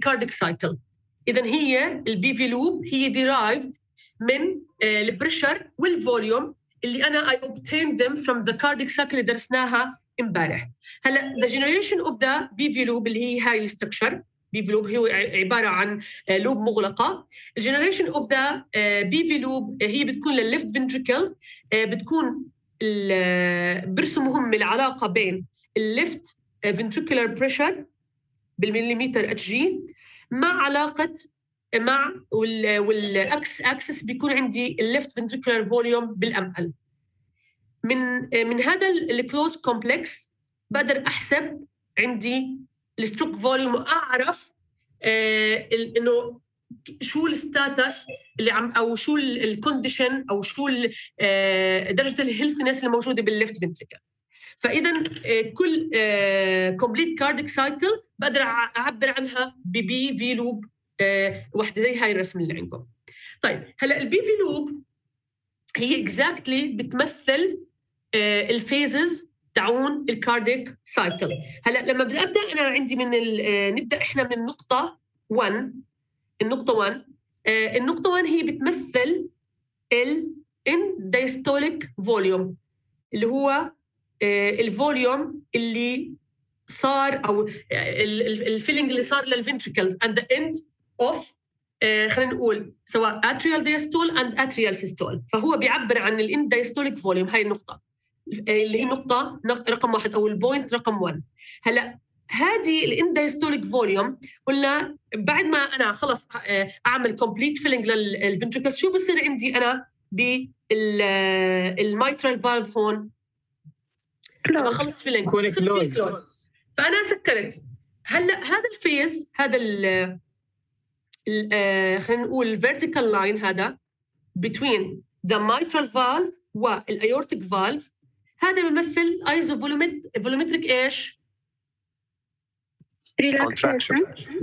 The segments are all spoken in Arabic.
كارديك سايكل. إذن هي البي في لوب هي derived من البريشر والفوليوم اللي أنا I obtained them from the cardiac cycle اللي درسناها امبارح. هلا the generation of the BV loop اللي هي هاي الستركشر BV loop هو عبارة عن لوب مغلقة. الجنريشن of the BV loop هي بتكون للليفت ventricle، بتكون برسموا هم العلاقة بين الليفت ventricular pressure بالمليمتر اتش جي مع علاقة مع والاكس اكسس بيكون عندي الليفت ventricular volume بالام ال. من هذا الكلوز كومبلكس بقدر احسب عندي الستروك فوليوم واعرف انه شو الستاتس اللي عم او شو الكونديشن او شو درجه الهيلثنس الموجوده بالليفت فنتريكل. فاذا كل كومبليت كارديك سايكل بقدر اعبر عنها ببي في لوب واحده زي هاي الرسم اللي عندكم. طيب هلا البي في لوب هي اكزاكتلي بتمثل الفيزز تاعون الكارديك سايكل. هلا لما بدي ابدا انا عندي من نبدا احنا من النقطه 1. النقطه 1 النقطه 1 هي بتمثل الدايستوليك فوليوم اللي هو الفوليوم اللي صار او الفيلينج اللي صار للفنتريكلز and the end of خلينا نقول سواء atrial diastole and atrial systole. فهو بيعبر عن الان دايستوليك فوليوم. هاي النقطه اللي هي نقطه رقم 1 او البوينت رقم 1. هلا هذه الان دايستوليك فوليوم قلنا بعد ما انا خلص اعمل كومبليت فيلينج للفنتريكلز شو بصير عندي انا بالميترال فالف هون لما اخلص فيلينج فانا سكرت. هلا هذا الفيز هذا خلينا نقول الفيرتيكال لاين هذا between the mitral valve والايورتيك فالف هذا بيمثل ايزوفولومتريك ايش؟ contraction.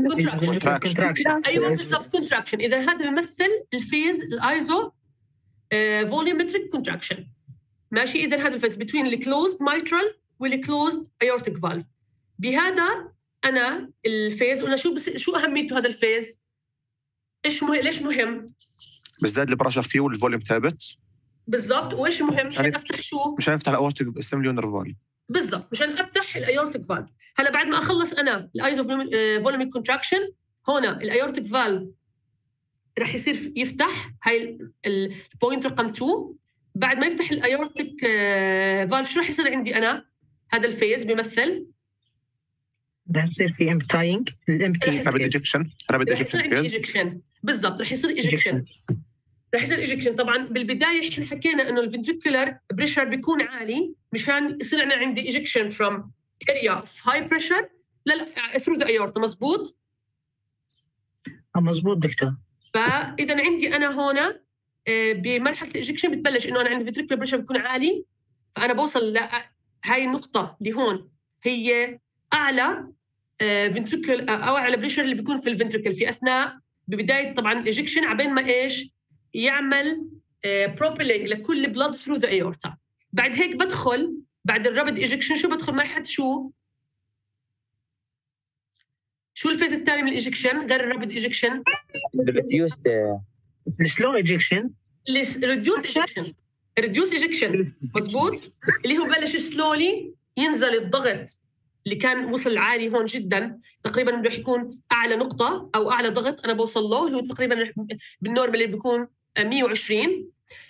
ايوه بالضبط contraction. اذا هذا بيمثل الفيز الايزو فوليومتريك كونتراكشن. ماشي. اذا هذا الفيز between الكلوزد mitral والكلوزد ايورتيك فالف. بهذا انا الفيز قلنا شو اهميته هذا الفيز؟ ليش مهم؟ بزداد البرشر فيه والفوليوم ثابت بالضبط. وايش مهم؟ مشان افتح شو؟ مشان افتح الاورتيك سيميليونر فالف بالضبط، مشان افتح الايورتيك فالف. هلا بعد ما اخلص انا الايزو فوليوميك كونتراكشن هنا الايورتيك فالف رح يصير يفتح. هاي البوينت رقم 2. بعد ما يفتح الايورتيك فالف شو رح يصير عندي انا؟ هذا الفيز بيمثل رح يصير في امبتاينج رابيد ايجكشن بالضبط. رح يصير ايجكشن. طبعا بالبدايه احنا حكينا انه الفنتريكولار بريشر بيكون عالي مشان يصير انا عندي ايجكشن فروم اريا اوف هاي بريشر ثرو ذا ايورتا. مزبوط مزبوط دكتور. فاذا عندي انا هنا بمرحله الايجكشن بتبلش انه انا عندي فنتريكولار بريشر بيكون عالي فانا بوصل لهاي النقطه اللي هون هي اعلى فنتريكل او اعلى بريشر اللي بيكون في الفنتريكل في اثناء ببدايه طبعا الايجكشن عبين ما ايش يعمل بروبيلينج لكل بلاد ثرو ذا ايورتا. بعد هيك بدخل بعد الرابيد ايجكشن شو بدخل مرحله شو الفيز الثاني من الايجكشن غير الرابيد ايجكشن؟ السلو ايجكشن ريديوس ايجكشن. مزبوط. اللي هو بلش سلولي ينزل الضغط اللي كان وصل عالي هون جدا تقريبا بده يكون اعلى نقطه او اعلى ضغط انا بوصل له اللي هو تقريبا بالنورمال اللي بيكون 120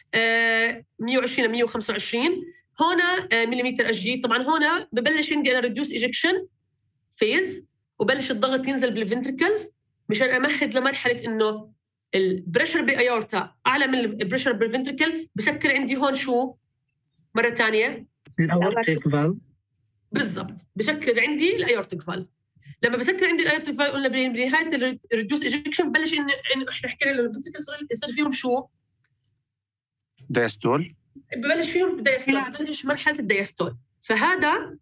ل 125 هنا مليمتر اش جي. طبعا هنا ببلش عندي انا ريديوس ايجكشن فيز وبلش الضغط ينزل بالفنتريكلز مشان امهد لمرحله انه البريشر بالايورتا اعلى من البريشر بالفنتريكل بسكر عندي هون شو مره ثانيه الاورتيك فالف. بالضبط بسكر عندي الايورتيك فالف. لما بسكر عندي الايورتيك فالف قلنا بنهايه الريديوس ايجكشن بلش انه احنا حكينا انه الفنتريكل يصير فيهم شو؟ دايستول. ببلش فيهم دايستول. ببلش مرحله الدايستول. فهذا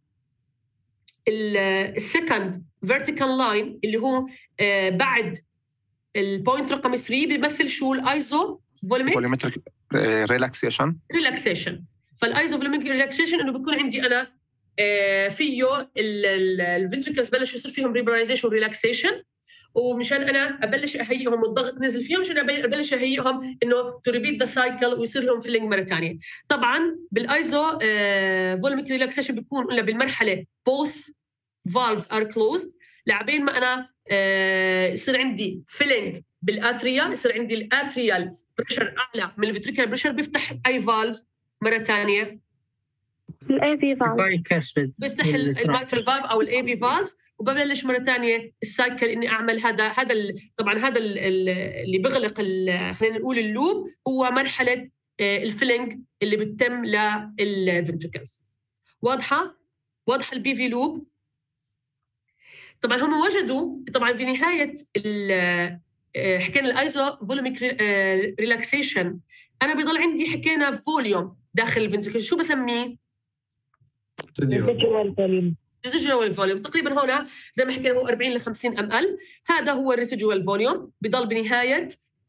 السكند فيرتيكال لاين اللي هو بعد البوينت رقم 3 بيمثل شو؟ الايزو فوليومتريك ريلاكسيشن. فالايزو فوليومتريك ريلاكسيشن انه بيكون عندي انا فيه الفنتريكلز بلشوا يصير فيهم ريبرايزيشن وريلاكسيشن ومشان انا ابلش اهيئهم والضغط نزل فيهم عشان ابلش اهيئهم انه تو ريبيت ذا سايكل ويصير لهم فيلينج مره ثانيه. طبعا بالايزو فوليوميك ريلاكسيشن بيكون قلنا بالمرحله both valves are closed لعبين ما انا يصير عندي فيلينج بالاتريا، يصير عندي الاتريال بريشر اعلى من الفنتريكولار بريشر، بيفتح اي فالف مره ثانيه الاي في فالف، بفتح الميترال فالف او الاي في فالف، وببلش مره ثانيه السايكل اني اعمل طبعا هذا اللي بغلق خلينا نقول اللوب هو مرحله الفيلينج اللي بتتم للفنتريكلز. واضحه البي في لوب. طبعا هم وجدوا طبعا في نهايه حكينا الايزو فوليوميك ريلاكسيشن، انا بيضل عندي حكينا فوليوم داخل الفنتريكل، شو بسميه؟ ريزيدوال فوليوم. تقريبا هنا زي ما حكينا هو 40 ل 50 ml، هذا هو الريزيدوال فوليوم، بضل بنهايه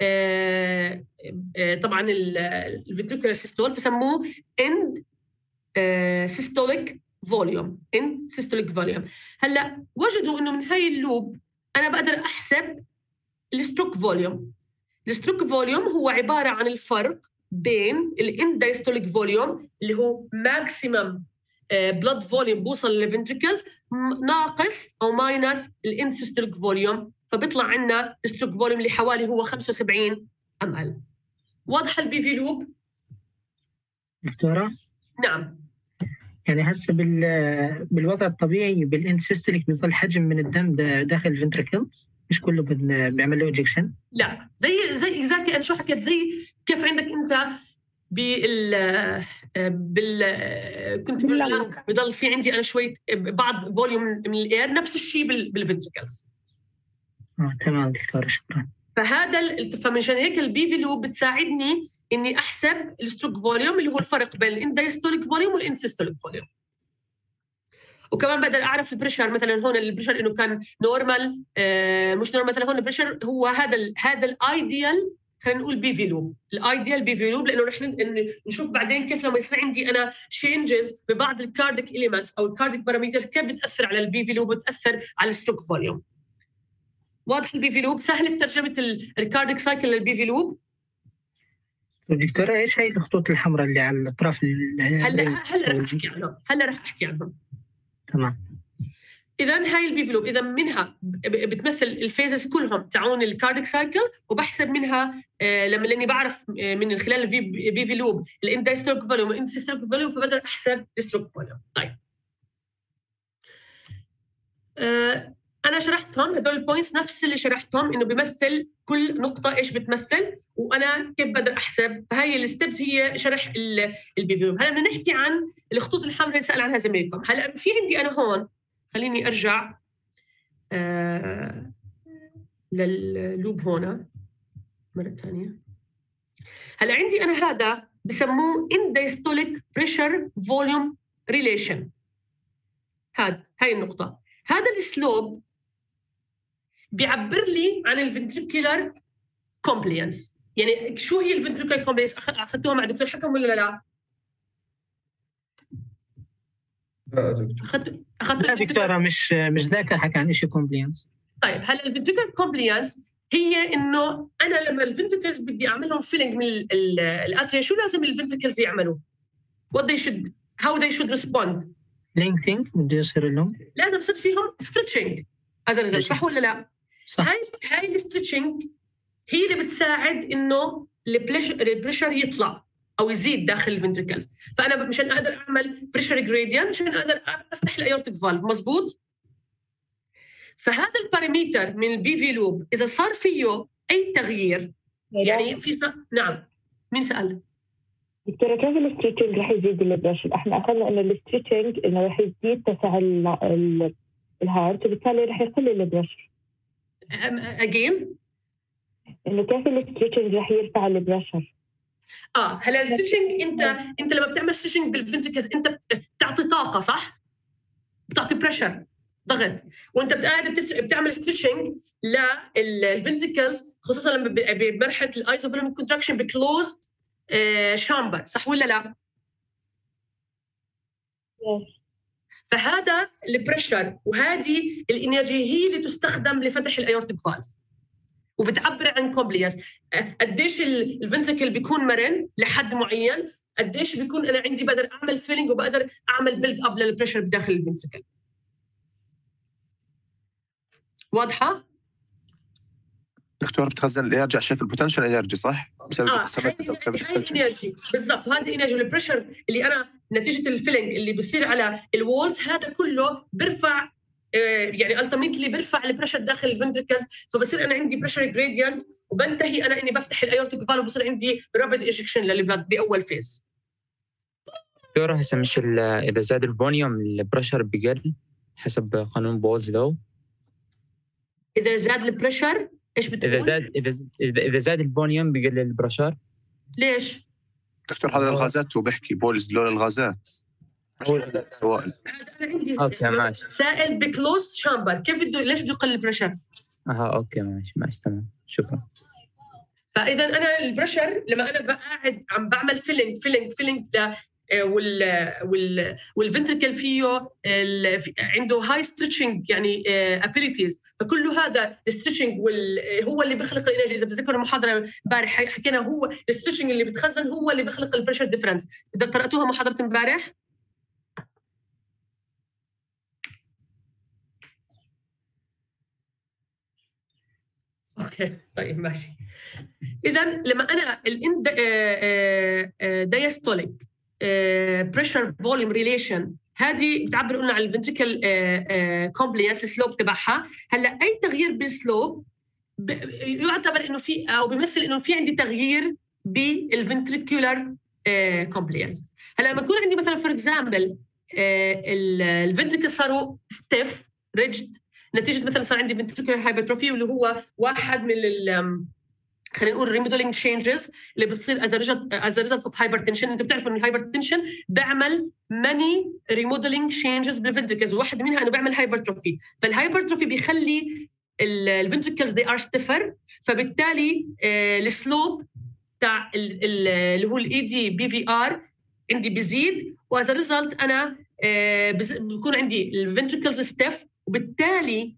طبعا الفنتريكولار سيستول، فسموه اند سيستوليك فوليوم، اند سيستوليك فوليوم. هلا وجدوا انه من هاي اللوب انا بقدر احسب الستروك فوليوم. الستروك فوليوم هو عباره عن الفرق بين الاند دايستوليك فوليوم اللي هو ماكسيمم بلاد فوليوم بوصل للفنتريكلز ناقص او ماينس الاند سيستوليك فوليوم، فبيطلع عندنا الستروك فوليوم اللي حوالي هو 75 ml. واضحه البي في لوب دكتوره؟ نعم. يعني هسه بالوضع الطبيعي بالاند سيستوليك بيظل حجم من الدم داخل الفنتريكلز، مش كله بيعمل له اجكشن؟ لا، زي اكزاكتلي انا شو حكيت، زي كيف عندك انت كنت باللانج بضل في عندي انا شويه بعض فوليوم من الاير، نفس الشيء بالفنتريكلز. تمام دكتوره، شكرا. فمنشان هيك البي في لوب بتساعدني اني احسب الستروك فوليوم اللي هو الفرق بين الاندايستوليك فوليوم والانسيستوليك فوليوم. وكمان بقدر اعرف البريشر، مثلا هون البريشر انه كان نورمال مش نورمال، مثلا هون البريشر هو هذا الايديال، خلينا نقول بي في لوب، الايديال بي في لوب، لانه رح نشوف بعدين كيف لما يصير عندي انا تشينجز ببعض الكارديك اليمنتس او الكارديك بارامترز كيف بتاثر على البي في لوب وتاثر على الستروك فوليوم. واضح البي في لوب؟ سهل ترجمه الكارديك سايكل للبي في لوب. دكتوره ايش هي الخطوط الحمراء اللي على الاطراف؟ هلا رح احكي عنهم. تمام. اذا هاي البي في لوب، اذا منها بتمثل الفيزز كلهم تاعون الكارديك سايكل، وبحسب منها لاني بعرف من خلال البي في لوب الاندايستوليك فوليوم والانسيستوليك فوليوم، فبقدر احسب الستروك فوليوم. طيب انا شرحتهم هدول البوينتس نفس اللي شرحتهم، انه بيمثل كل نقطه ايش بتمثل وانا كيف بقدر احسب. فهي الستبس هي شرح البي في لوب. هلا بدنا نحكي عن الخطوط الحمراء اللي سال عنها زميلكم. هلا في عندي انا هون، خليني ارجع لللوب هنا مره ثانيه. هلا عندي انا هذا بسموه اندايستوليك بريشر فوليوم ريليشن. هاي النقطه، هذا السلوب بيعبر لي عن الفنتريكولار كومبلينس. يعني شو هي الفنتريكولار كومبلينس؟ اخذتوها مع دكتور حكم ولا لا؟ لا دكتوره، مش ذاكر حكى عن شيء كومبلينس. طيب هلا الفنتريكولار كومبلينس هي انه انا لما الفنتريكلز بدي اعملهم فيلينج من الاتريا، شو لازم الفنتريكلز يعملوا؟ how they should respond. lengthening بده يصير لهم، لازم يصير فيهم stretching as a result، صح ولا لا؟ صح. هاي الستريتشنج هي اللي بتساعد انه البريشر يطلع او يزيد داخل الفنتريكلز. فانا مشان اقدر اعمل بريشر جريدينت مشان اقدر افتح الايورتيك فالف، مزبوط؟ فهذا البارامتر من البي في لوب اذا صار فيه اي تغيير، يعني نعم. مين سأل؟ دكتورة كيف الستريتشنج رح يزيد البريشر؟ احنا اخذنا انه الستريتشنج انه رح يزيد تسع الهارت، وبالتالي رح يقلل البريشر. اجين انه كيف الستريتشنج رح يرفع البريشر؟ هلا الستريتشنج انت لما بتعمل ستريتشنج بالفنتريكلز انت بتعطي طاقه، صح؟ بتعطي بريشر، ضغط، وانت بتعمل ستريتشنج للفنتريكلز، خصوصا لما بمرحله الايزوفوليوميك كونتراكشن بكلوزد شامبر، صح ولا لا؟ فهذا البريشر وهذه الانرجي هي اللي تستخدم لفتح الايورتيك فالف وبتعبر عن كومبليانس. قديش الفنتركل بيكون مرن لحد معين، قديش بيكون انا عندي بقدر اعمل فيلينج وبقدر اعمل بيلد اب للبريشر بداخل الفنتركل. واضحه دكتور؟ بتخزن يرجع شكل بوتنشال انرجي صح؟ بسبب انرجي بالضبط. وهذه انرجي البريشر اللي انا نتيجه الفيلينج اللي بيصير على الوولز هذا كله برفع يعني التيميتلي برفع البريشر داخل الفنتركلز، فبصير انا عندي بريشر جريدينت وبنتهي انا اني بفتح الايورتيك فالف وبصير عندي رابيد ايجكشن للبلد باول فيز. دكتور هسه مش اذا زاد الفوليوم البريشر بيقل حسب قانون بولز لو؟ اذا زاد البريشر ايش بتقول؟ اذا زاد الفوليوم بيقل البريشر. ليش؟ دكتور هذا الغازات وبحكي بولز لون الغازات سوائل. هذا انا عندي سائل بكلوز شامبر، كيف بده ليش بده يقل البريشر؟ اوكي ماشي تمام شكرا. فاذا انا البريشر لما انا قاعد عم بعمل فيلينج والفنتركل فيه عنده هاي ستريتشنج يعني ابيليتيز، فكل هذا الستريتشنج هو اللي بيخلق الانرجي. اذا بتذكروا المحاضره امبارح حكينا هو الستريتشنج اللي بتخزن هو اللي بيخلق البريشر ديفرنس. اذا قراتوها محاضره امبارح اوكي طيب ماشي. اذا لما انا دايستوليك بريشر فوليوم ريليشن هذه بتعبر قلنا عن الفنتريكل كومبليانس سلوب تبعها. هلا اي تغيير بالسلوب يعتبر انه في او بيمثل انه في عندي تغيير بالفنتريكولار كومبليانس. هلا لما يكون عندي مثلا فور اكزامبل الفنتريكل صاروا ستيف ريجد نتيجه مثلا صار عندي فنتريكولار هايبرتروفي واللي هو واحد من خلينا نقول ريموديلينج تشينجز اللي بتصير از ريزلت اوف هايبرتنشن. انتم بتعرفوا ان الهايبرتنشن بيعمل ماني ريموديلينج تشينجز بالفنتركلز، واحد منها انه بيعمل هايبرتروفي. فالهايبرتروفي بيخلي الفنتركلز دي ار ستيفر، فبالتالي السلوب تاع اللي هو الاي دي بي في ار عندي بيزيد، واز ريزلت انا بيكون عندي الفنتركلز ستيف، وبالتالي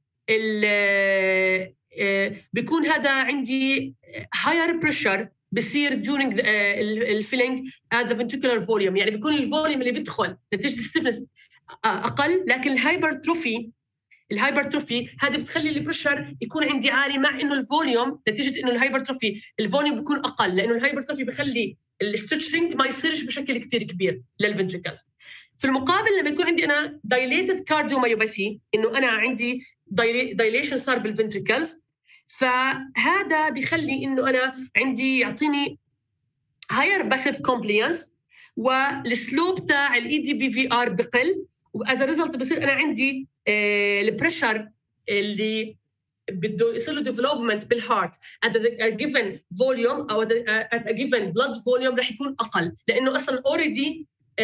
بيكون هذا عندي higher pressure بصير during الفيلينج at the ventricular volume. يعني بيكون الفوليوم اللي بيدخل نتيجة الستيفنس أقل، لكن الهايبرتروفي هذه بتخلي البريشر يكون عندي عالي، مع إنه الفوليوم نتيجة إنه الهايبرتروفي الفوليوم بيكون أقل، لأنه الهايبرتروفي بيخلي الستريتشنج ما يصيرش بشكل كتير كبير للفنتريكلز. في المقابل لما يكون عندي أنا dilated cardiomyopathy، إنه أنا عندي dilation صار بالفنتريكلز، فهذا بيخلي إنه أنا عندي يعطيني higher passive compliance، والسلوب تاع الاي دي بي في ار بقل، وأز ريزلت بصير أنا عندي البريشر اللي بده يصير له ديفلوبمنت بالهارت at a given volume أو at a given blood volume رح يكون أقل، لأنه أصلاً already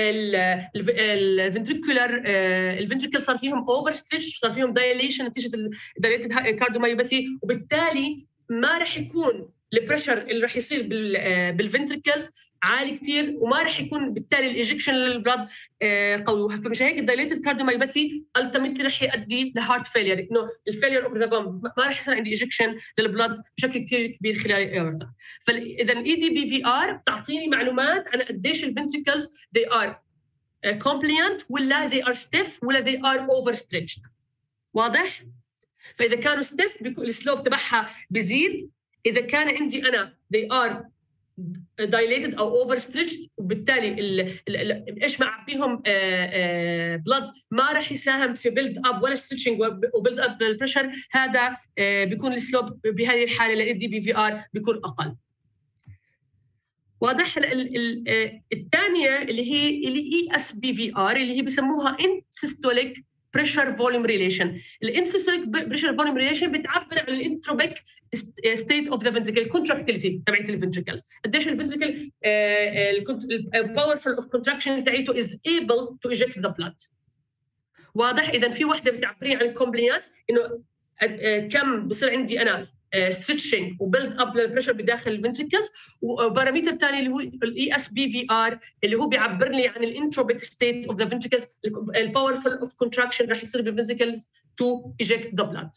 الفنتريكل صار فيهم اوفر ستريتش، صار فيهم دايليشن نتيجه الدايليتد كارديومايوباثي، وبالتالي ما رح يكون البريشر اللي رح يصير بالفنتريكلز عالي كتير، وما رح يكون بالتالي الايجكشن للبلد قوي. فمش هيك الدايليتد كارديومايوباثي التيمتلي رح يؤدي لهارت فيلير، انه الفيلير اوف ذا بامب ما رح يصير عندي ايجكشن للبلد بشكل كتير كبير خلال الايورتا. فاذا الاي دي بي في ار بتعطيني معلومات عن قديش الفنتريكلز they are compliant ولا they are stiff ولا they are overstretched. واضح؟ فاذا كانوا stiff بيكون السلوب تبعها بيزيد، اذا كان عندي انا they are dilated او overstretched، وبالتالي ايش معبيهم بلد ما راح يساهم في build up ولا stretching وbuild up بالبريشر، هذا بيكون السلوب بهذه الحاله لل دي بي في ار بيكون اقل. واضح؟ الثانيه اللي هي الاي اس بي في ار اللي هي بسموها insystolic pressure volume relation. الانسيستوليك pressure volume relation بتعبر عن الانتروبيك state of the ventricle contractility تبعت الفنتريكلز، قديش الفنتريكل powerful of contraction تاعته is able to eject the blood. واضح؟ اذا في وحده بتعبرين عن الكومبليانس، انه كم بصير عندي انا ستريتشنج وبيلد اب للبريشر بداخل الفنتريكلز. وبارامتر ثاني اللي هو الاي اس بي في ار اللي هو بيعبر لي عن الانتروبيك ستيت اوف ذا فنتريكلز، الباورفul اوف كونتراكشن رح يصير بالفنتريكلز تو ايجكت ذا بلاد.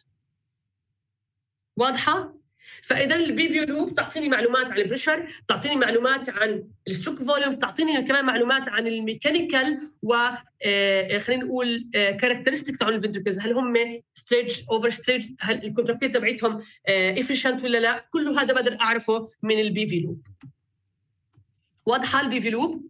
واضحه؟ فاذا البي في لوب تعطيني معلومات عن البريشر، تعطيني معلومات عن الستروك فوليوم، تعطيني كمان معلومات عن الميكانيكال و خلينا نقول كاركترستيك تاع الفنتريكلز، هل هم ستريج اوفر ستريج، هل الكونتراكتيل تبعتهم افيشنت ولا لا، كل هذا بقدر اعرفه من البي في لوب. واضحه البي في لوب؟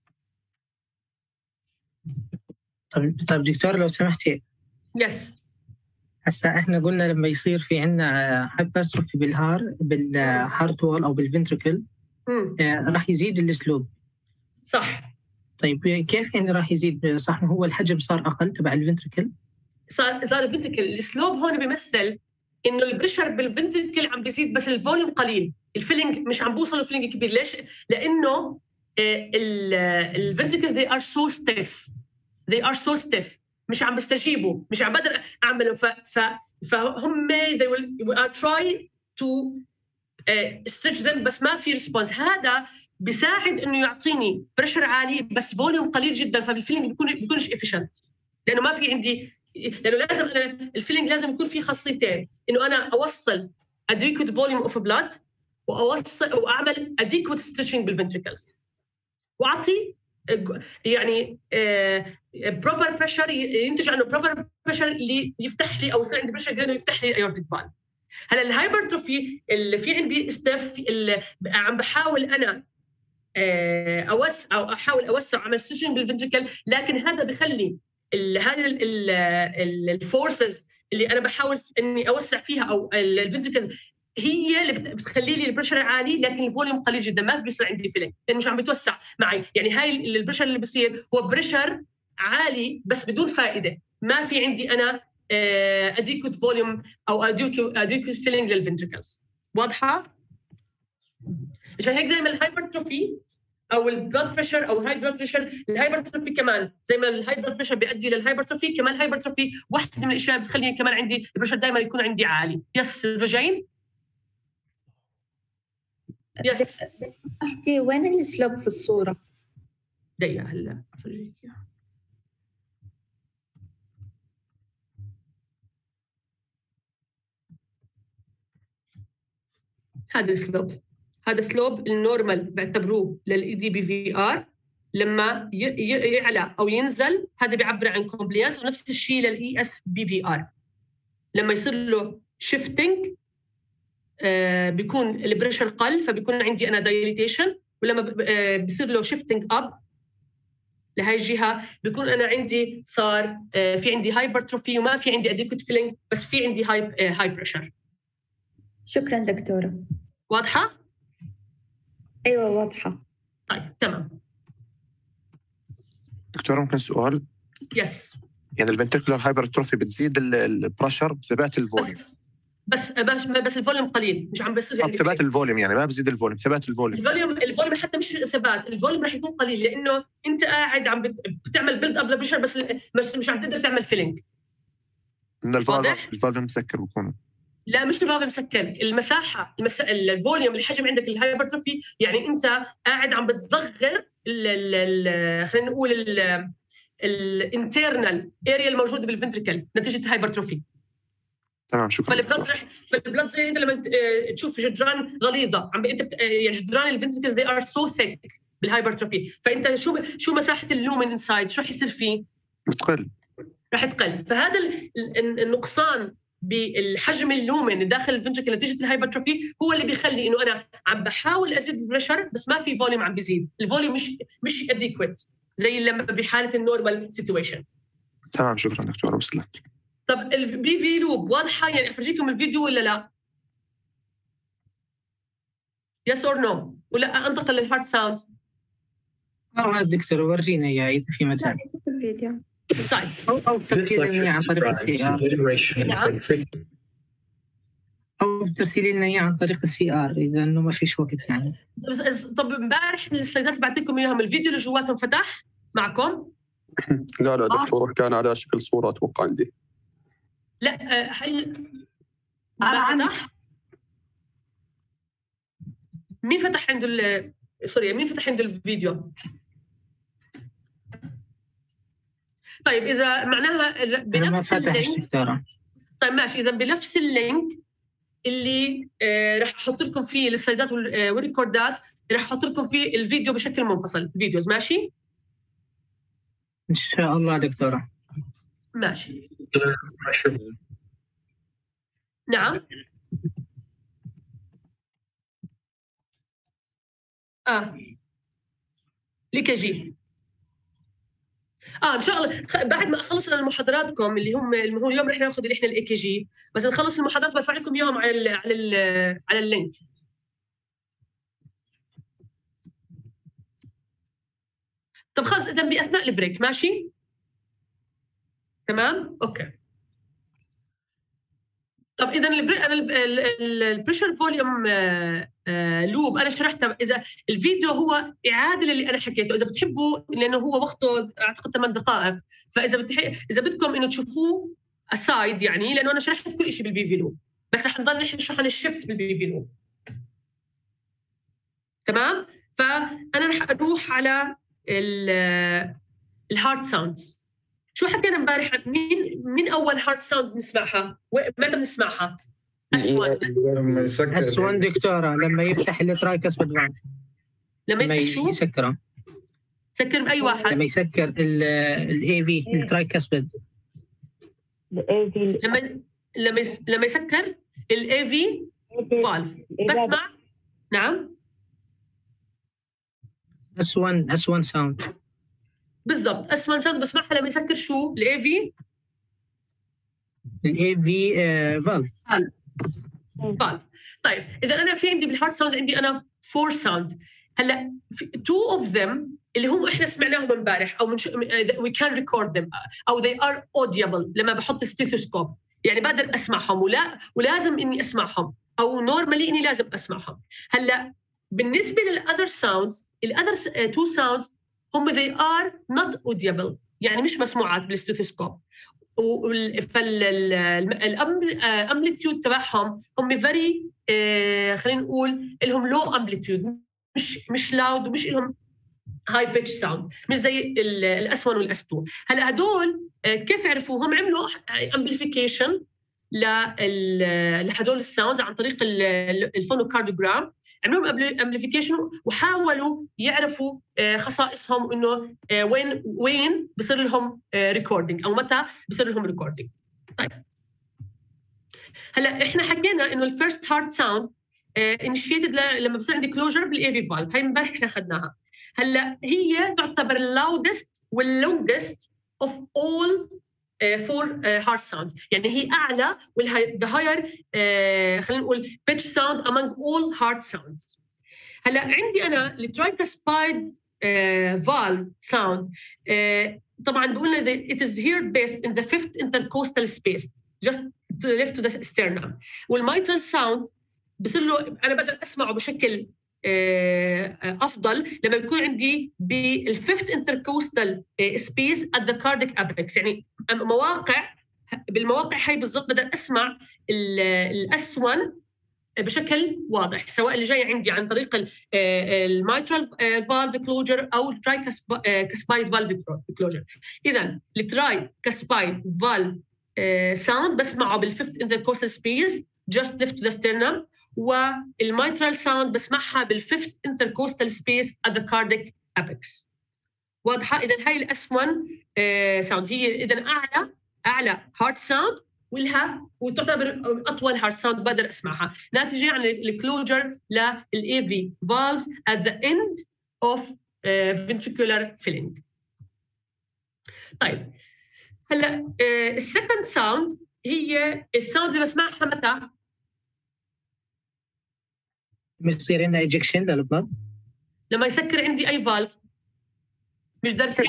طيب دكتور لو سمحتي. يس. هسا احنا قلنا لما يصير في عندنا هايبرتروفي بالهارت وول او بالفنتركل راح يزيد السلوب. صح. طيب كيف يعني راح يزيد؟ صح هو الحجم صار اقل تبع الفنتركل؟ صار الفنتركل السلوب هون بيمثل انه البريشر بالفنتركل عم بيزيد بس الفوليوم قليل، الفيلينج مش عم بوصل لفيلينج كبير. ليش؟ لانه الفنتركلز they are so stiff مش عم بيستجيبوا، مش عم بقدر اعمله. فهم they will try to stretch them بس ما في ريسبونس. هذا بيساعد انه يعطيني بريشر عالي بس فوليوم قليل جدا، فالفيلينج بيكونش efficient لانه ما في عندي، لانه لازم الفيلينج لازم يكون في خاصيتين، انه انا اوصل adequate volume of blood واعمل adequate stretching بالventricles واعطي يعني بروبر بريشر ينتج عنه بروبر بريشر اللي يفتح لي او يصير عندي بريشر لانه يفتح لي الايورتيك فالف. هلا الهايبرتروفي اللي في عندي ستاف اللي عم بحاول انا اوسع او احاول اوسع اعمل ستيشن بالفنتريكل، لكن هذا بخلي هذه الفورسز اللي انا بحاول اني اوسع فيها او الفنتريكلز هي اللي بتخلي لي البريشر عالي لكن الفوليوم قليل جدا، ما بيصير عندي فيلينج لانه مش عم بتوسع معي. يعني هاي البريشر اللي بيصير هو بريشر عالي بس بدون فائده، ما في عندي انا adequate volume او adequate filling للفنتريكلز. واضحه؟ عشان هيك دائما الهايبرتروفي او البلاد بريشر او هاي بلاد بريشر، الهايبرتروفي كمان زي ما الهاي بلاد بريشر بيؤدي للهايبرتروفي، كمان الهايبرتروفي واحده من الاشياء بتخليني كمان عندي البريشر دائما يكون عندي عالي. يس رجعين؟ يس. احكي وين السلوب في الصورة؟ دقيقة هلا افرجيك اياها. هذا السلوب، هذا سلوب النورمال بعتبروه للاي دي بي في ار، لما يعلى او ينزل هذا بيعبر عن كومبليانس، ونفس الشيء للاي اس بي في ار لما يصير له شيفتنج بيكون البريشر قل فبيكون عندي انا دايليتيشن، ولما بيصير له شيفتنج اب لهي الجهه بيكون انا عندي صار في عندي هايبرتروفي وما في عندي اديكوت فيلينج بس في عندي هاي بريشر. شكرا دكتورة. واضحه؟ ايوه واضحه. طيب تمام. دكتور ممكن سؤال؟ يس. يعني الفنتركولار هايبرتروفي بتزيد البريشر بثبات الفوليوم بس الفوليوم قليل، مش عم بيصير يعني ثبات الفوليوم، يعني ما بزيد الفوليوم، ثبات الفوليوم حتى مش ثبات الفوليوم رح يكون قليل لانه انت قاعد عم بتعمل بيلد اب لبريشر بس مش عم تقدر تعمل فيلينج. من الفالف مسكر بكون. لا مش الفالف مسكر، المساحه الفوليوم الحجم عندك الهايبرتروفي، يعني انت قاعد عم بتصغر خلينا نقول الانترنال اريا الموجوده بالفنتريكل نتيجه هايبرتروفي. تمام شكرا. فالبلد زي انت لما تشوف جدران غليظه يعني جدران الفنتريكلز they are so thick بالهايبرتروفي، فانت شو مساحه اللومن انسايد شو رح يصير فيه؟ رح تقل. فهذا النقصان بالحجم اللومن داخل الفنتريكل نتيجه الهايبرتروفي هو اللي بيخلي انه انا عم بحاول ازيد البريشر بس ما في فوليوم عم بيزيد، الفوليوم مش اديكويت زي لما بحاله النورمال سيتويشن. تمام شكرا دكتور وصلت. طب البي في لوب واضحه؟ يعني افرجيكم الفيديو ولا لا؟ يس اور نو ولا انتقل للهارت ساوندز؟ دكتور ورجينا اياه اذا في مجال. الفيديو. طيب او ترسلي عن طريق السي ار. او ترسلي لنا اياه عن طريق السي ار اذا انه ما فيش وقت يعني. طب امبارح السلايدات بعت لكم اياهم، الفيديو اللي جواتهم فتح معكم؟ لا دكتور كان على شكل صورة اتوقع عندي. لا هل ما فتح؟ مين فتح عنده مين فتح عنده الفيديو؟ طيب اذا معناها بنفس اللينك. طيب ماشي، اذا بنفس اللينك اللي راح احط لكم فيه السلايدات والريكوردات، راح احط لكم فيه الفيديو بشكل منفصل، فيديوز. ماشي ان شاء الله دكتوره. ماشي. نعم. لكجي ان شاء الله بعد ما اخلص انا محاضراتكم اللي هو اليوم رح ناخذ اللي احنا الاي كي جي، بس نخلص المحاضرات برفع لكم اياهم على اللينك. طب خلص اذا باثناء البريك. ماشي تمام اوكي. طب اذا انا البريشر فوليوم لوب انا شرحتها. اذا الفيديو هو اعاده للي انا حكيته اذا بتحبوا، لانه هو وقته اعتقد 8 دقائق، فاذا اذا بدكم انه تشوفوه اسايد يعني، لانه انا شرحت كل شيء بالبي في لوب، بس رح نضل نشرح عن الشيفتس بالبي في لوب. تمام. فانا رح اروح على الهارد ساوندز. شو حكينا امبارح؟ مين اول هارد ساوند بنسمعها؟ متى بنسمعها؟ S1 دكتورة لما يفتح الترايكاسبيد فالف. لما يفتح شو؟ يسكره. سكر بأي واحد؟ لما يسكر الاي في الترايكاسبيد. لما يسكر الاي في فالف بسمع. نعم S1 ساوند بالضبط. S1 ساوند بسمعها لما يسكر شو؟ الاي في فالف. طيب اذا انا في عندي بالهارد ساوندز عندي انا 4 ساوندز. هلا 2 اوف ذم اللي هم احنا سمعناهم امبارح او we can record them او they are audible لما بحط ستيثوسكوب، يعني بقدر اسمعهم ولازم اني اسمعهم، او نورمالي اني لازم اسمعهم. هلا بالنسبه للاذر ساوندز، الاذر 2 ساوندز هم they are not audible، يعني مش مسموعات بالستيثوسكوب. فالامبليتيود تبعهم هم فيري خلينا نقول لهم لو امبليتيود، مش لاود ومش لهم هاي بيتش ساوند، مش زي الاس 1 والاس 2. هلا هدول كيف عرفوهم؟ عملوا امبليفيكيشن لهدول الساوندز عن طريق الفونوكارديوجرام، عملوا امبليفيكيشن وحاولوا يعرفوا خصائصهم، انه وين بصير لهم ريكوردينج او متى بصير لهم ريكوردينج. طيب هلا احنا حكينا انه الفيرست هارد ساوند انيشيتد لما بصير عندي كلوجر بالاي في فالف، هي امبارح احنا اخذناها. هلا هي تعتبر اللودست واللونجست اوف اول 4 هارد ساوندز، يعني هي اعلى the higher خلينا نقول pitch sound among all hard sounds. هلا عندي انا الترايكاسبايد valve sound طبعا بقولنا it is here based in the 5th intercostal space just to the left to the sternum. والmitral sound بصير له انا بقدر اسمعه بشكل افضل لما بيكون عندي بالفيفث انتركوستال سبيس at the cardiac apex، يعني بالمواقع هاي بالضبط بقدر اسمع الاس 1 بشكل واضح، سواء اللي جاي عندي عن طريق الميترال فالف كلوجر او الترايكاسبايد فالف كلوجر. اذا الترايكاسبايد فالف ساوند بسمعه بالفيفث انتركوستال سبيس just left to the sternum، والميترال ساوند بسمعها بالفيفث انتركوستال سبيس at the cardiac apex. واضحه؟ اذا هاي الاس 1 ساوند هي اذا اعلى هارد ساوند وتعتبر اطول هارد ساوند بقدر اسمعها، ناتجه عن الكلوجر للاي في فالفز at the end of ventricular filling. طيب هلا السكند ساوند هي الساوند اللي بسمعها متى؟ بتصير عندنا ايجكشن للبلد لما يسكر عندي اي فالف، مش درسين.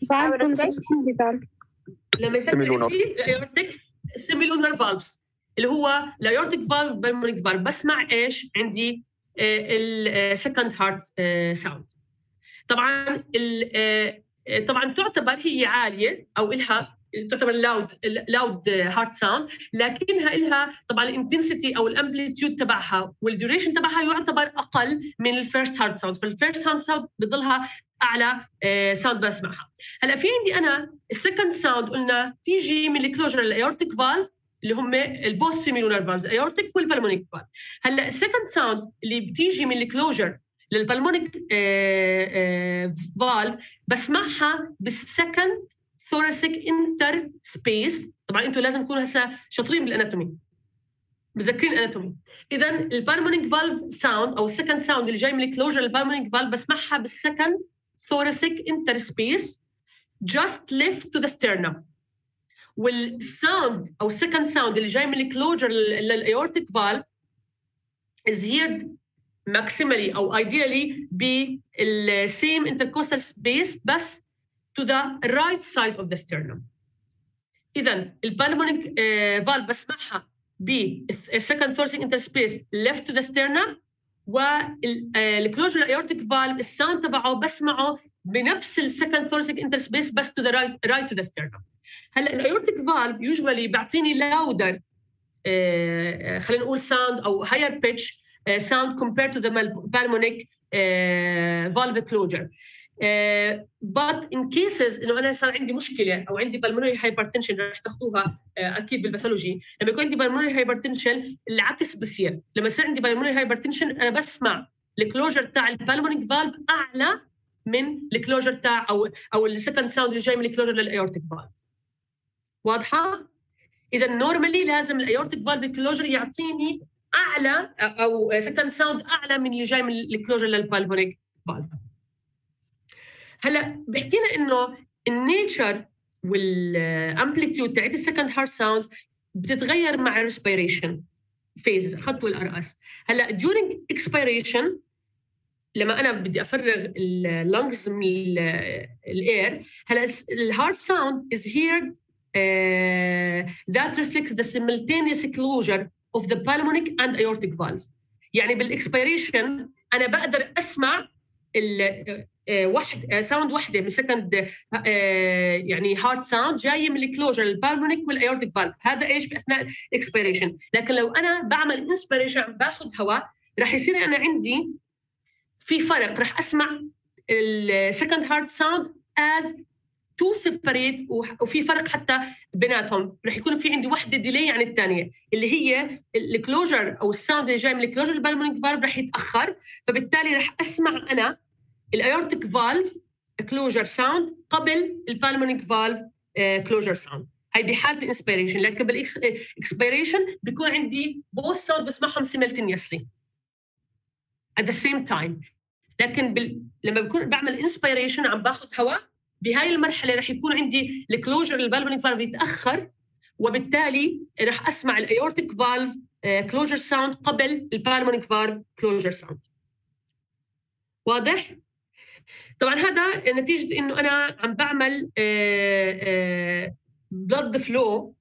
لما يسكر عندي الايورتيك سيميلونر فالفز اللي هو الايورتيك فالف بالمونيك فالف، بسمع ايش عندي؟ السكند هارت ساوند. طبعا طبعا تعتبر هي عاليه او لها تعتبر loud heart sound، لكنها لها طبعا الانتنسيتي او الامبليتيود تبعها والديوريشن تبعها يعتبر اقل من الفيرست هارت ساوند. فالفيرست هارت ساوند بضلها اعلى ساوند بسمعها. هلا في عندي انا السكند ساوند قلنا تيجي من الكلوجر الايورتيك فالف اللي هم البوث سيميلونر فالفز ايورتيك والبلمونيك فالف. هلا السكند ساوند اللي بتيجي من الكلوجر للبلمونيك فالف بسمعها بالسكند ثوراسيك انتر سبيس. طبعا انتم لازم تكونوا هسه شاطرين بالاناتومي، مذكرين اناتومي. اذا البلمونيك فالف ساوند او السكند ساوند اللي جاي من الكلوجر للبلمونيك فالف بسمعها بالسكند ثوراسيك انتر سبيس just left to the sternum. والساوند او السكند ساوند اللي جاي من الكلوجر للايورتيك فالف is heard maximally او ideally بالsame intercostal space بس to the right side of the sternum. إذن البلمونيك فالف بسمعها بالsecond thoracic interspace left to the sternum، والكلوجر الايورتيك فالف الساوند تبعه بسمعه بنفس السكند ثوراسيك انترسبيس بس to the right to the sternum. هلا الايورتيك فالف يوجوالي بيعطيني لاودر خلينا نقول ساوند او higher pitch sound compared to the pulmonic valve closure. But in cases انه انا صار عندي مشكله او عندي pulmonary hypertension رح تاخذوها اكيد بالباثولوجي، لما يكون عندي pulmonary hypertension العكس بصير. لما يصير عندي pulmonary hypertension انا بسمع الكلوجر تاع البالمونيك فالف اعلى من الكلوجر تاع او السكند ساوند اللي جاي من الكلوجر للايورتيك فالف. واضحه؟ اذا نورمالي لازم الايورتيك فالف كلوجر يعطيني اعلى او سكند ساوند اعلى من اللي جاي من الكلوجر للبالمونيك فالف. هلا بحكينا انه النيتشر والامبليتيود تاعت السكند هارت ساوندز بتتغير مع الريسبيريشن فيز خطوه الارقص. هلا during expiration لما انا بدي افرغ اللنجز من الاير، هلا الهارت ساوند is heard that reflects the simultaneous closure of the pulmonic and aortic valve. يعني بالاكسبيريشن انا بقدر اسمع ساوند واحده من سكند يعني هارت ساوند جايه من الكلوجر البالمونيك والايورتيك فالف. هذا ايش باثناء الاكسبيريشن. لكن لو انا بعمل انسبيريشن عم باخذ هواء رح يصير انا عندي في فرق، رح اسمع السكند هارت ساوند از تو سيبريت وفي فرق حتى بيناتهم. رح يكون في عندي وحده ديلي عن الثانيه اللي هي الكلوجر او الساوند اللي جاي من الكلوجر البالمونيك فالف رح يتاخر، فبالتالي رح اسمع انا الايورتيك فالف كلوجر ساوند قبل البالمونيك فالف كلوجر ساوند. هاي بحاله الانسبيريشن. لكن بالاكسبيريشن بيكون عندي بوث ساوند بسمعهم simultaneously at the same time. لكن لما بكون بعمل انسبيريشن عم باخذ هواء، بهاي المرحله رح يكون عندي الكلوجر البالمونيك فالف يتاخر، وبالتالي رح اسمع الايورتيك فالف كلوجر ساوند قبل البالمونيك فالف كلوجر ساوند. واضح؟ طبعا هذا نتيجه انه انا عم بعمل بلد فلو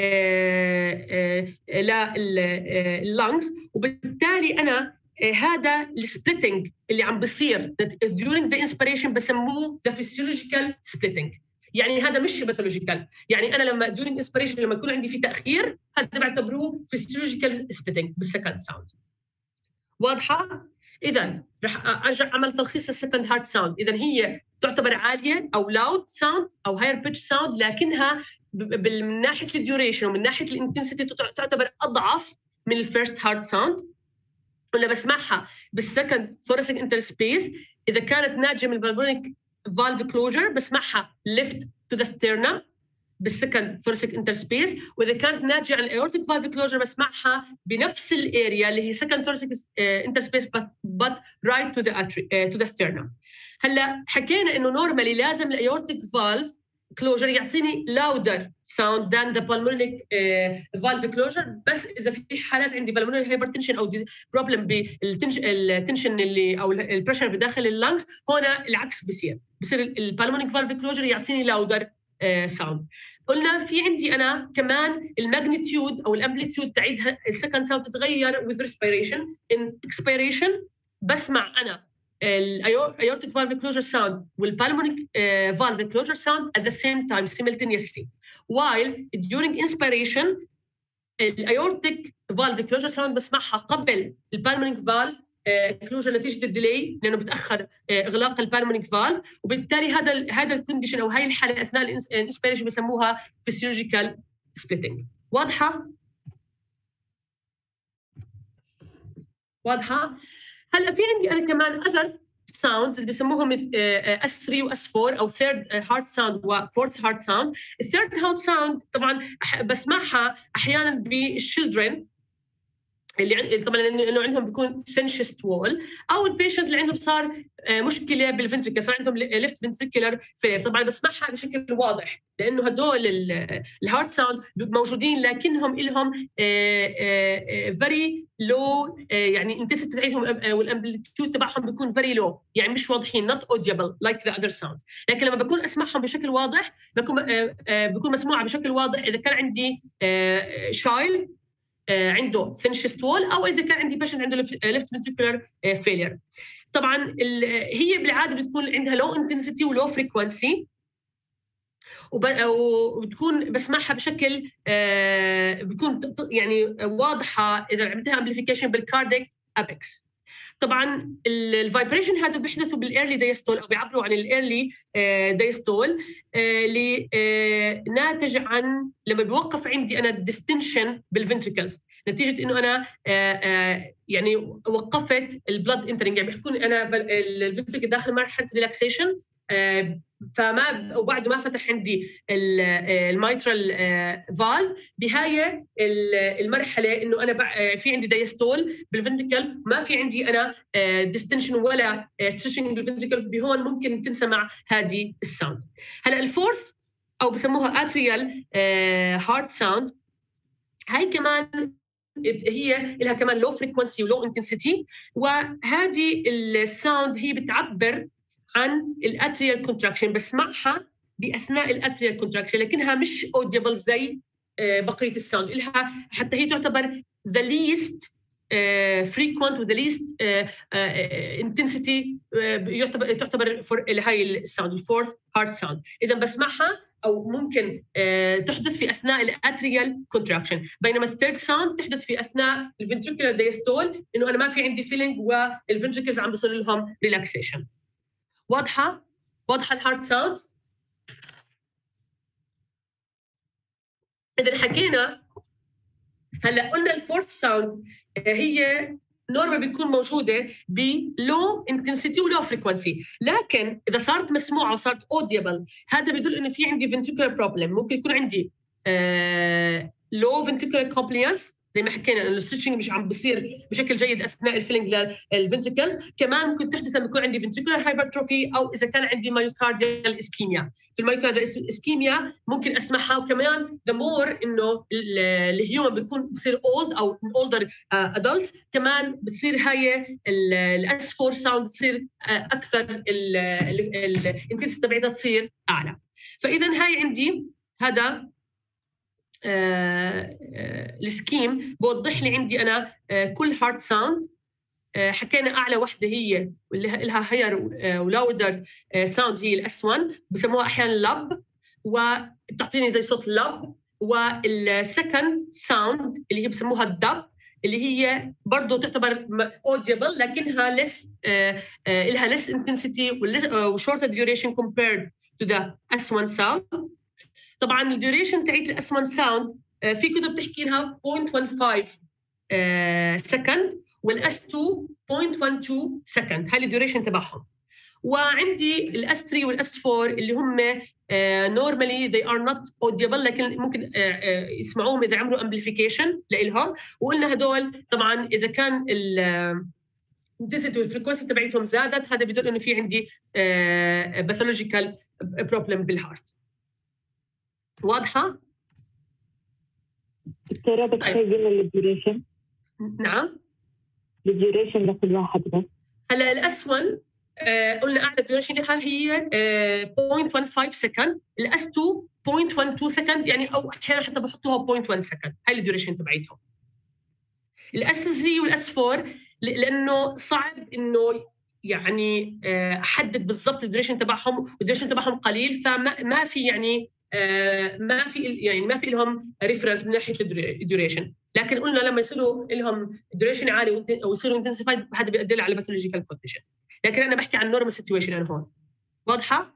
لللنجز، وبالتالي انا هذا السبليتنج اللي عم بصير during the inspiration بسموه the physiological splitting. يعني هذا مش باثولوجيكال. يعني انا لما during inspiration لما يكون عندي في تاخير هذا بعتبروه physiological splitting بالسكند ساوند. واضحه؟ اذا رح ارجع اعمل تلخيص السكند هارت ساوند. اذا هي تعتبر عاليه او لاود ساوند او هاير بيتش ساوند، لكنها من ناحيه الديوريشن ومن ناحيه الانتنسيتي تعتبر اضعف من الفيرست هارت ساوند. قلنا بسمعها بالسكند ثوراسيك انترسبيس. اذا كانت ناتجه من البالمونيك فالف كلوجر بسمعها ليفت تو ذا ستيرنم بالسكند ثوراسيك انترسبيس، واذا كانت ناتجه عن الايورتيك فالف كلوجر بسمعها بنفس الاريا اللي هي سكند ثوراسيك انترسبيس but right to the sternum. هلا حكينا انه نورمالي لازم الايورتيك فالف كلوجر يعطيني louder sound than the pulmonic valve closure، بس اذا في حالات عندي pulmonary hypertension او problem بالتنشن اللي او البريشر بداخل اللنجز، هنا العكس بصير البالمونيك فالف كلوجر يعطيني louder sound. قلنا في عندي انا كمان الماجنتيود او الامبليتيود تعيد السكند ساوند تتغير with respiration. in expiration بسمع انا aortic valve closure sound والpulmonic valve closure sound at the same time simultaneously, while during inspiration aortic valve closure sound بسمعها قبل pulmonic valve closure نتيجة الديلي لأنه بتأخر إغلاق الpulmonic valve، وبالتالي هذا الكونديشن أو هاي الحالة أثناء الانسبيريشن بسموها physiological splitting. واضحة؟ هلا في عندي انا كمان other sounds اللي بسموهم S3 و S4 او third heart sound و fourth heart sound. الثيرد heart sound طبعا بسمعها احيانا بالchildren اللي طبعا انه عندهم بيكون thin chest wall، او البيشنت اللي عندهم صار مشكله بالفنتريكل، صار عندهم left ventricular failure. طبعا بسمعها بشكل واضح لانه هدول الهارت ساوند موجودين لكنهم لهم very low، يعني intensity تبعهم والامبليتيود تبعهم بيكون very low، يعني مش واضحين not audible like the other sounds. لكن لما بكون اسمعهم بشكل واضح بكون مسموعه بشكل واضح اذا كان عندي child عنده thin chest wall او اذا كان عندي بيشنت عنده left ventricular failure. طبعا هي بالعاده بتكون عندها low intensity و low frequency، وبتكون بسمعها بشكل بتكون يعني واضحه اذا عملتها amplification بالكارديك ابيكس. طبعا الفايبريشن هذا بيحدثوا بالايرلي دايستول او بيعبروا عن الايرلي دايستول اللي ناتج عن لما بيوقف عندي انا ديستنشن بالفنتريكلز نتيجه انه انا يعني وقفت البلد انترنج، يعني بيحكون انا الفنتريكل داخل مرحله ريلاكسيشن فما وبعد ما فتح عندي الميترال فالف بهاي المرحله انه انا في عندي دايستول بالفنتريكل، ما في عندي انا ديستنشن ولا ستريتشنج بالفنتريكل، بهون ممكن تنسمع هذه الساوند. هلا الفورث او بسموها اتريال هارت ساوند، هاي كمان هي لها كمان لو فريكونسي ولو انتنسيتي، وهذه الساوند هي بتعبر عن الاتريال كونتراكشن، بسمعها باثناء الاتريال كونتراكشن لكنها مش اوديبل زي بقيه الساوند، لها حتى هي تعتبر the least frequent و the least intensity تعتبر لهي الساوند الفورث هارت ساوند. اذا بسمعها او ممكن تحدث في اثناء الاتريال كونتراكشن، بينما الثيرد ساوند تحدث في اثناء الفنتريكولار دايستول انه انا ما في عندي فيلينج والفنتريكلز عم بيصير لهم ريلاكسيشن. واضحه الهارت ساوندز. اذا حكينا هلا قلنا الفورث ساوند هي نورمال بتكون موجوده بلو انتنسيتي ولو فريكونسي، لكن اذا صارت مسموعه وصارت اوديبل هذا بيدل انه في عندي فنتريكولار بروبلم، ممكن يكون عندي لو فنتريكولار كومبليانس زي ما حكينا انه الستريتشنج مش عم بيصير بشكل جيد اثناء الفيلينج للفنتريكلز، كمان ممكن تحدث لما يكون عندي فنتريكولار هايبرتروفي او اذا كان عندي مايوكارديال اسكيميا. في المايوكارديال اسكيميا ممكن اسمعها، وكمان ذا مور انه الهيومن بيكون بصير اولد او اولدر ادلت كمان بتصير هاي الاس 4 ساوند تصير اكثر الانتنسيتي تبعتها تصير اعلى. فاذا هاي عندي هذا السكيم بوضح لي عندي أنا كل هارت ساوند. حكينا أعلى واحدة هي واللي لها هاير ولاودر ساوند هي الأس 1 بسموها أحيانا لب وبتعطيني زي صوت لب، والسكند ساوند اللي هي بسموها الدب اللي هي برضو تعتبر audible لكنها لها less intensity و shorter duration compared to the S1 sound. طبعا الديوريشن تاعت الاس 1 ساوند في كتب بتحكي لها 0.15 سكند، والاس 2 0.12 سكند، هاي الديوريشن تبعهم. وعندي الاس 3 والاس 4 اللي هم normally they are not audible لكن ممكن يسمعوهم اذا عملوا amplification لإلهم. وقلنا هدول طبعا اذا كان الانتنسيتي والفريكونسي تبعتهم زادت هذا بيدل انه في عندي باثولوجيكال بروبلم بالهارت. واضحة؟ دكتورة بتخيلنا الديوريشن؟ نعم. الديوريشن لكل واحد بس. هلا الاس 1 قلنا اعلى ديوريشن لها هي 0.15 سكند، الاس 2 0.12 سكند، يعني او احيانا حتى بحطوها 0.1 سكند، هاي الديوريشن تبعتهم. الاس 3 والاس 4 لانه صعب انه يعني احدد بالضبط الديوريشن تبعهم، والديوريشن تبعهم قليل، فما في يعني ما في لهم ريفرنس من ناحيه الديوريشن. لكن قلنا لما يصيروا لهم ديوريشن عالي او يصيروا انتنسيفايد هذا بيدل على باثولوجيكال كونديشن. لكن انا بحكي عن نورمال سيتويشن انا هون. واضحه؟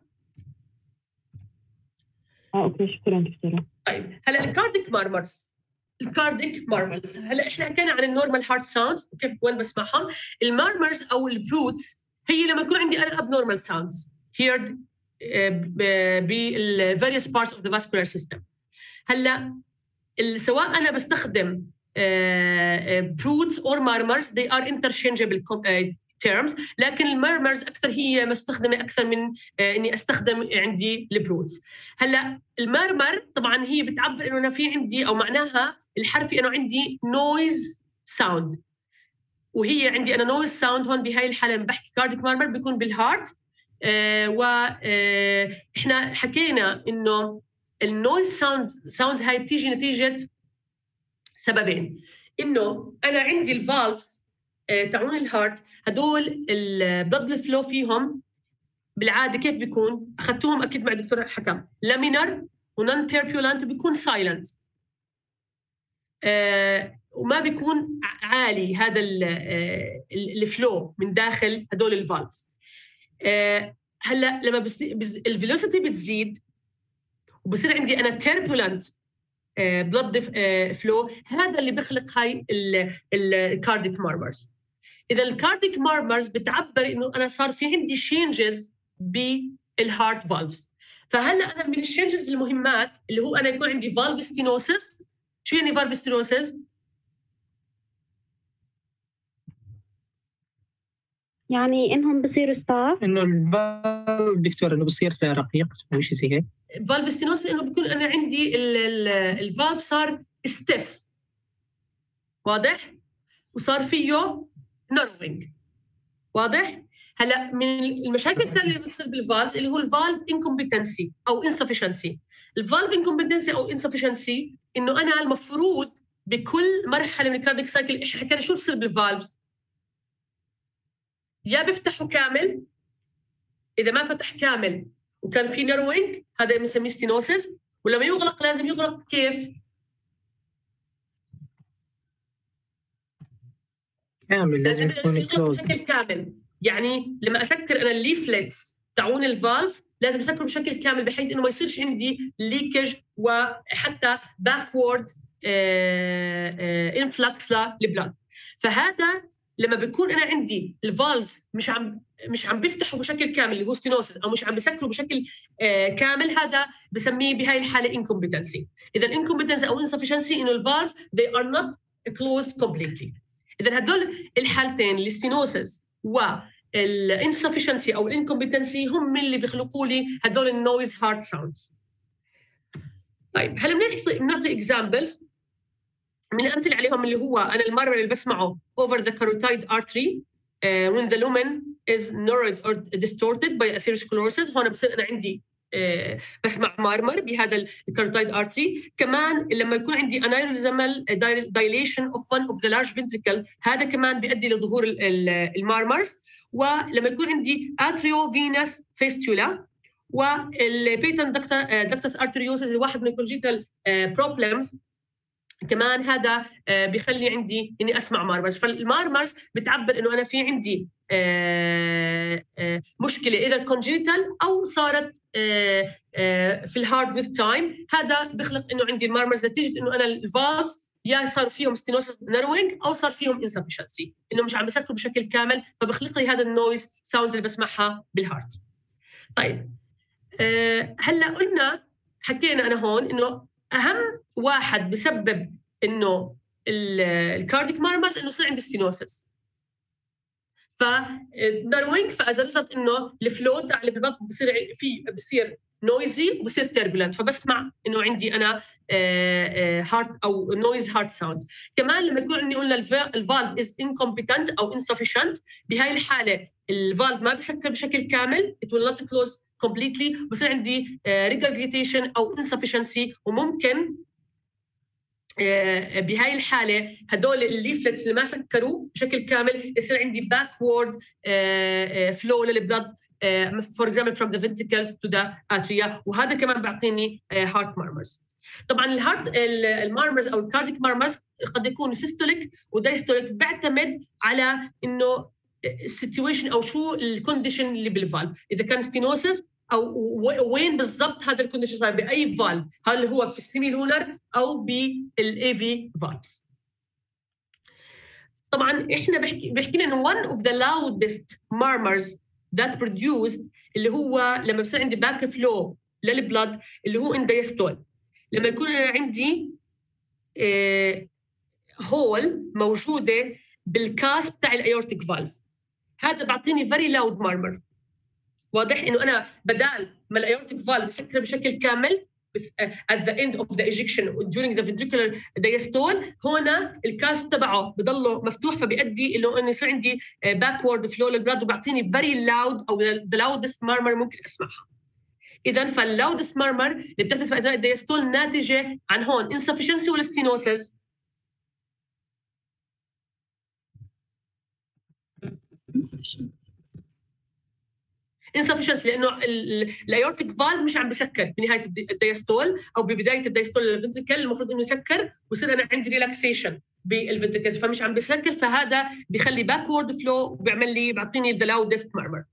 اوكي شكرا دكتوره. طيب هلا الكارديك مارمرز، هلا احنا حكينا عن النورمال هارت ساوندز وكيف وين بسمعهم. المارمرز او البروتس هي لما يكون عندي انا abnormal sounds heard بالفاريوس بارتس اوف ذا فاسكولار سيستم. هلا سواء انا بستخدم بروتس اور مارمرز they are interchangeable terms، لكن المارمرز اكثر هي مستخدمه اكثر من اني استخدم عندي البروتس. هلا المارمر طبعا هي بتعبر انه انا في عندي او معناها الحرفي انه عندي نويز ساوند، وهي عندي انا نويز ساوند هون بهاي الحاله لما بحكي كارديك مارمر بيكون بالهارت. واحنا حكينا انه النويز ساوندز هاي بتيجي نتيجه سببين، انه انا عندي الفالفز تاعون الهارت هدول البلد فلو فيهم بالعاده كيف بيكون؟ اخذتوهم اكيد مع الدكتور حكم، لامينر ونون تيربيولانت بيكون سايلنت، وما بيكون عالي هذا الفلو من داخل هدول الفالفز. هلا لما الفيلوسيتي بتزيد وبصير عندي انا تيربولنت بلد فلو، هذا اللي بيخلق هاي الكارديك مارمرز. اذا الكارديك مارمرز بتعبر انه انا صار في عندي شينجز بالهارت فالفز. فهلا انا من الشينجز المهمات اللي هو انا يكون عندي فالف ستينوسيس. شو يعني فالف ستينوسيس؟ يعني انهم بصيروا ستاف، انه الفالف دكتور انه بصير رقيق او شيء زي هيك. فالف ستينوسيس انه بيكون انا عندي الفالف صار ستيف، واضح؟ وصار فيه نروينج، واضح؟ هلا من المشاكل الثانيه اللي بتصير بالفالف اللي هو الفالف انكومبتنسي او انسفشنسي. الفالف انكومبتنسي او انسفشنسي انه انا المفروض بكل مرحله من الكارديك سايكل احنا حكينا شو بصير بالفالفز، يا بيفتحوا كامل، اذا ما فتح كامل وكان في نروينج هذا بنسميه ستينوسيس، ولما يغلق لازم يغلق كيف؟ كامل، لازم يكون كلوز بشكل كامل. يعني لما اسكر انا الليفلتس تاعون الفالف لازم اسكره بشكل كامل بحيث انه ما يصيرش عندي ليكج وحتى باكورد انفلكس للبلاد. فهذا لما بيكون انا عندي الفالفز مش عم بيفتحوا بشكل كامل اللي هو ستينوسيس او مش عم بسكروا بشكل كامل، هذا بسميه بهاي الحاله انكومبتنسي. اذا انكومبتنسي او insufficiency انه الفالفز they are not closed completely. اذا هدول الحالتين الستينوسيس والانسفشنسي او الانكومبتنسي هم اللي بيخلقوا لي هدول النويز هارت ساوندز. طيب هلا بنعطي اكزامبلز من الامثله عليهم اللي هو انا المره اللي بسمعه over the carotid artery when the lumen is narrowed or distorted by atherosclerosis. هون بصير انا عندي بسمع مارمر بهذا الكاروتايد ارتري. كمان لما يكون عندي aneurysmal dilation of one of the large ventricle هذا كمان بيؤدي لظهور المارمرز. ولما يكون عندي atriovenous fistula والبيتن ductus arteriosus واحد من الكونجيتال بروبلمز كمان هذا بيخلي عندي اني اسمع مارمرز. فالمارمرز بتعبر انه انا في عندي مشكله اذا كونجيتال او صارت في الهارد وذ تايم. هذا بيخلق انه عندي المارمرز نتيجه انه انا الفالفز يا صار فيهم ستينوسيس نروينج او صار فيهم انسفشنسي انه مش عم بسكروا بشكل كامل، فبخلق لي هذا النويز ساوندز اللي بسمعها بالهارت. طيب هلا قلنا حكينا انا هون انه اهم واحد بسبب انه الكارديك مارمرز انه يصير عندي ستينوسيس فنروينج، فاذا رزت انه الفلو تاع اللي بالبطن بصير نويزي وبصير تيربولنت، فبسمع انه عندي انا هارت او نويز هارت ساوند. كمان لما يكون عندي قلنا الفالف از انكومبتنت او انسفيشنت، بهاي الحاله الفالف ما بسكر بشكل كامل it will not close completely، بصير عندي regurgitation او insufficiency وممكن بهاي الحالة هدول الليفلتس اللي ما سكروا بشكل كامل يصير عندي backward flow للبلد for example from the ventricles to the atria، وهذا كمان بيعطيني heart murmurs. طبعا المارمرز او الكارديك مارمرز قد يكون سيستوليك ودايستوليك، بيعتمد على انه السيتويشن او شو الكونديشن اللي بالفالف، اذا كان ستينوسس او وين بالضبط هذا الكونديشن صار باي فالف، هل هو في السيمي لونر او بالاي في فالفز. طبعا احنا بحكي لنا انه one of the loudest murmurs that produced اللي هو لما بصير عندي باك فلو للبلد اللي هو ان دايستول، لما يكون عندي هول موجوده بالكاس بتاع الايورتيك فالف، هذا بعطيني very loud murmur. واضح انه انا بدال ما الايورتيك فالف يسكر بشكل كامل at the end of the ejection during the ventricular diastole، هنا الكاس تبعه بضله مفتوح، فبيؤدي انه يصير عندي backward flow للبلد وبعطيني very loud او the loudest murmur ممكن اسمعها. اذا فاللاودست مارمر اللي بتحدث اثناء الدايستول ناتجه عن هون insufficiency ولا stenosis؟ insufficiency، لانه الايورتيك فالف مش عم بسكر بنهايه الدايستول او ببدايه الدايستول الفنتريكل، المفروض انه يسكر ويصير انا عندي ريلاكسيشن بالفنتريكل، فمش عم بسكر، فهذا بيخلي باكورد فلو وبيعمل لي بيعطيني the loudest murmur.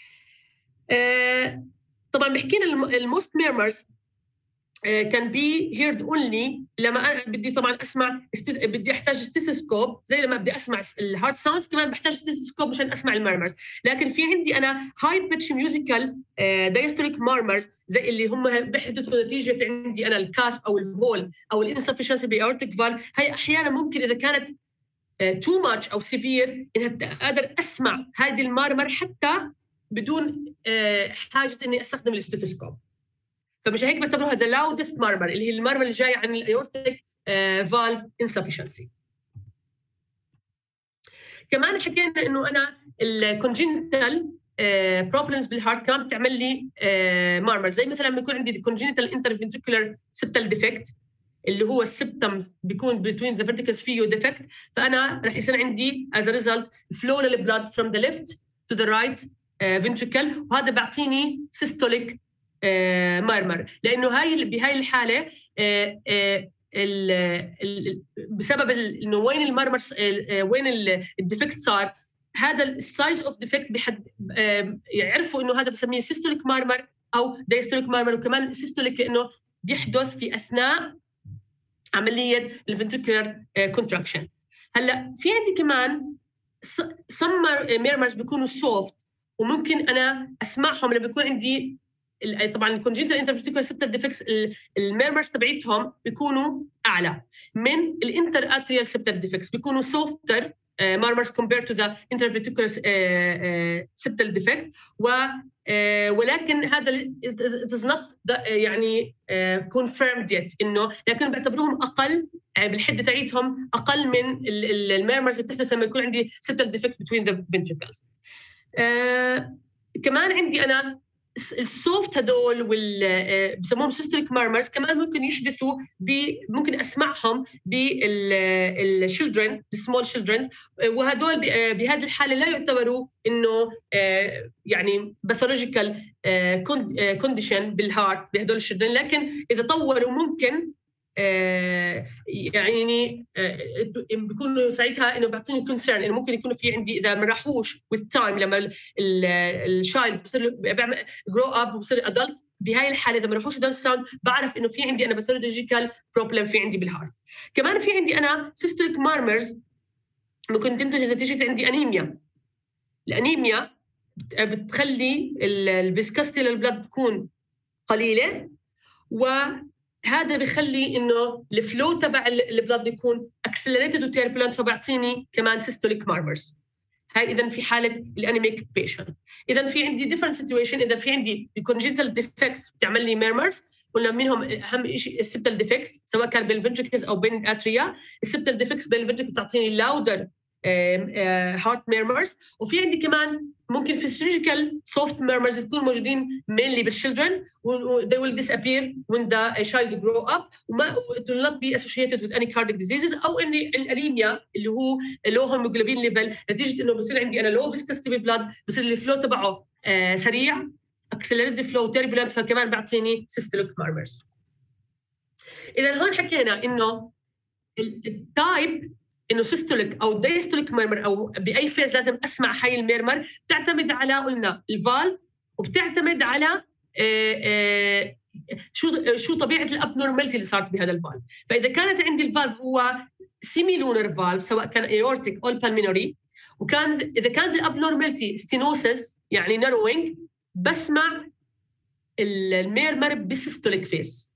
طبعا بحكينا الموست ميرمرز كان بي هيرد اونلي لما انا بدي طبعا اسمع بدي احتاج ستيثوسكوب، زي لما بدي اسمع الهارت ساوندز كمان بحتاج ستيثوسكوب مشان اسمع الميرمرز. لكن في عندي انا هاي بيتش ميوزيكال دايستوليك مارمرز زي اللي هم بيحدثوا نتيجه عندي انا الكاسب او الهول او الانسفشنسي باورتيك فالف، هي احيانا ممكن اذا كانت تو ماتش او سيفير انها اقدر اسمع هذه المارمر حتى بدون حاجه اني استخدم الاستيثوسكوب. فمش هيك بعتبروها the loudest murmur اللي هي المارمر اللي جايه عن الايورتيك valve insufficiency. كمان حكينا انه انا الكونجنتال problems بالهارت كمان بتعمل لي مارمر، زي مثلا لما يكون عندي congenital interventricular septal defect اللي هو السبتمز بيكون between the ventricles فيه defect، فانا رح يصير عندي as a result flow للبلد from the left to the right ventricle، وهذا بيعطيني systolic مارمر، لانه بهاي الحاله بسبب انه وين المارمر وين الديفكت صار، هذا السايز اوف ديفكت يعرفوا انه هذا بسميه سيستوليك مارمر او دايستوليك مارمر، وكمان سيستوليك لانه بيحدث في اثناء عمليه الفنتريكولار كونتراكشن. هلا في عندي كمان some ميرمرز بيكونوا سوفت وممكن انا اسمعهم لما بيكون عندي طبعا الكونجنتال انترفنتريكولار سيبتال ديفكس الميرمرز تبعيتهم بيكونوا اعلى من الانتر اتريال سيبتال ديفكس، بيكونوا سوفتر مارمرز compared to the interventricular septal defect، ولكن هذا it is not يعني confirmed yet انه، لكن بعتبروهم اقل بالحده تاعيتهم اقل من الميرمرز اللي بتحدث لما يكون عندي septal defects between the ventricles. كمان عندي انا السوفت هدول بسموهم سيستوليك مارمرز كمان ممكن يحدثوا ممكن اسمعهم بالشيلدرن السمول شيلدرنز، وهدول بهذه الحاله لا يعتبروا انه يعني باثولوجيكال كونديشن بالهارت بهدول الشيلدرن، لكن اذا طوروا ممكن يعني بيكونوا ساعتها انه بيعطيني كونسيرن انه ممكن يكونوا في عندي اذا ما راحوش with time لما الشايلد بصير بيعمل جرو اب وبصير ادلت، بهاي الحاله اذا ما راحوش دول الساوند بعرف انه في عندي انا باثولوجيكال بروبلم في عندي بالهارت. كمان في عندي انا سيستوليك مارمرز ممكن تنتج نتيجه عندي انيميا. الانيميا بتخلي الفيسكستي للبلد تكون قليله، وهذا بيخلي انه الفلو تبع البلد يكون اكسلريتد وتيربولنت، فبعطيني كمان سيستوليك مارمرز. هاي اذا في حاله الانيميك بيشنت. اذا في عندي ديفرنت سيتويشن، اذا في عندي الكونجنتال ديفكتس بتعمل لي ميرمرز، قلنا منهم اهم شيء السبتال ديفكتس سواء كان بالفنتريكلز او بين الاتريا. السبتال ديفكتس بين الفنتريكلز بتعطيني لاودر هارت ميرمرز. وفي عندي كمان ممكن physiological soft murmurs تكون موجودين mainly بالchildren they will disappear when the child grow up وما it will not be associated with any cardiac diseases. أو إني الأنيميا اللي هو low hemoglobin level نتيجة إنه بصير عندي أنا low viscosity بالبلاد بصير الفلو تبعه سريع accelerated flow turbulent فكمان بعطيني systolic murmurs. إذا هون حكينا إنه التايب إنه سيستوليك أو دايستوليك ميرمر أو بأي فيز لازم أسمع هاي الميرمر بتعتمد على قلنا الفالف وبتعتمد على شو طبيعة الأبنورماليتي اللي صارت بهذا الفالف. فإذا كانت عندي الفالف هو سيميلونر فالف سواء كان ايورتيك أو بالمينوري إذا كانت الأبنورماليتي ستينوسس يعني ناروينج بسمع الميرمر بالسيستوليك فيز.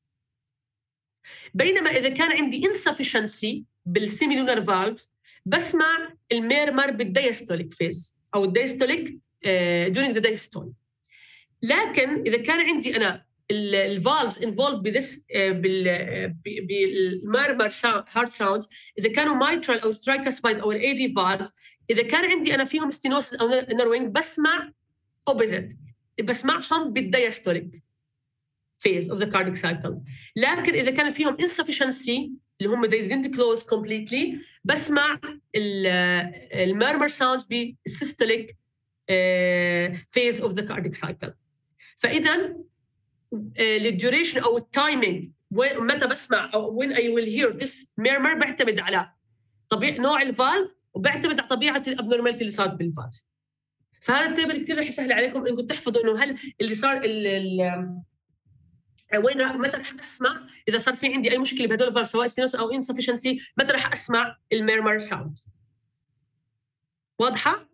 بينما إذا كان عندي insufficiency بالسيميلونر فالفز بسمع الميرمر بالدايستوليك فيز أو الدايستوليك during the diastole. لكن إذا كان عندي أنا الفالفز involved بذس بالميرمر heart sounds إذا كانوا mitral أو tricuspid أو AV valves إذا كان عندي أنا فيهم stenosis أو narrowing بسمع opposite بسمعهم بالدايستوليك phase of the cardiac cycle. لكن إذا كان فيهم insufficiency اللي هم they didn't close completely بسمع المurmur sounds بالsystolic phase of the cardiac cycle. فإذا الduration أو التايمينج متى بسمع أو when I will hear this murmur بعتمد على نوع الفالف وبعتمد على طبيعة الابنورماليتي اللي صارت بالفالف. فهذا التيبل كثير رح يسهل عليكم إنكم تحفظوا إنه هل اللي صار وين متى رح اسمع اذا صار في عندي اي مشكله بهدول الفالف سواء ستينوس او insufficiency متى رح اسمع الميرمر ساوند. واضحه؟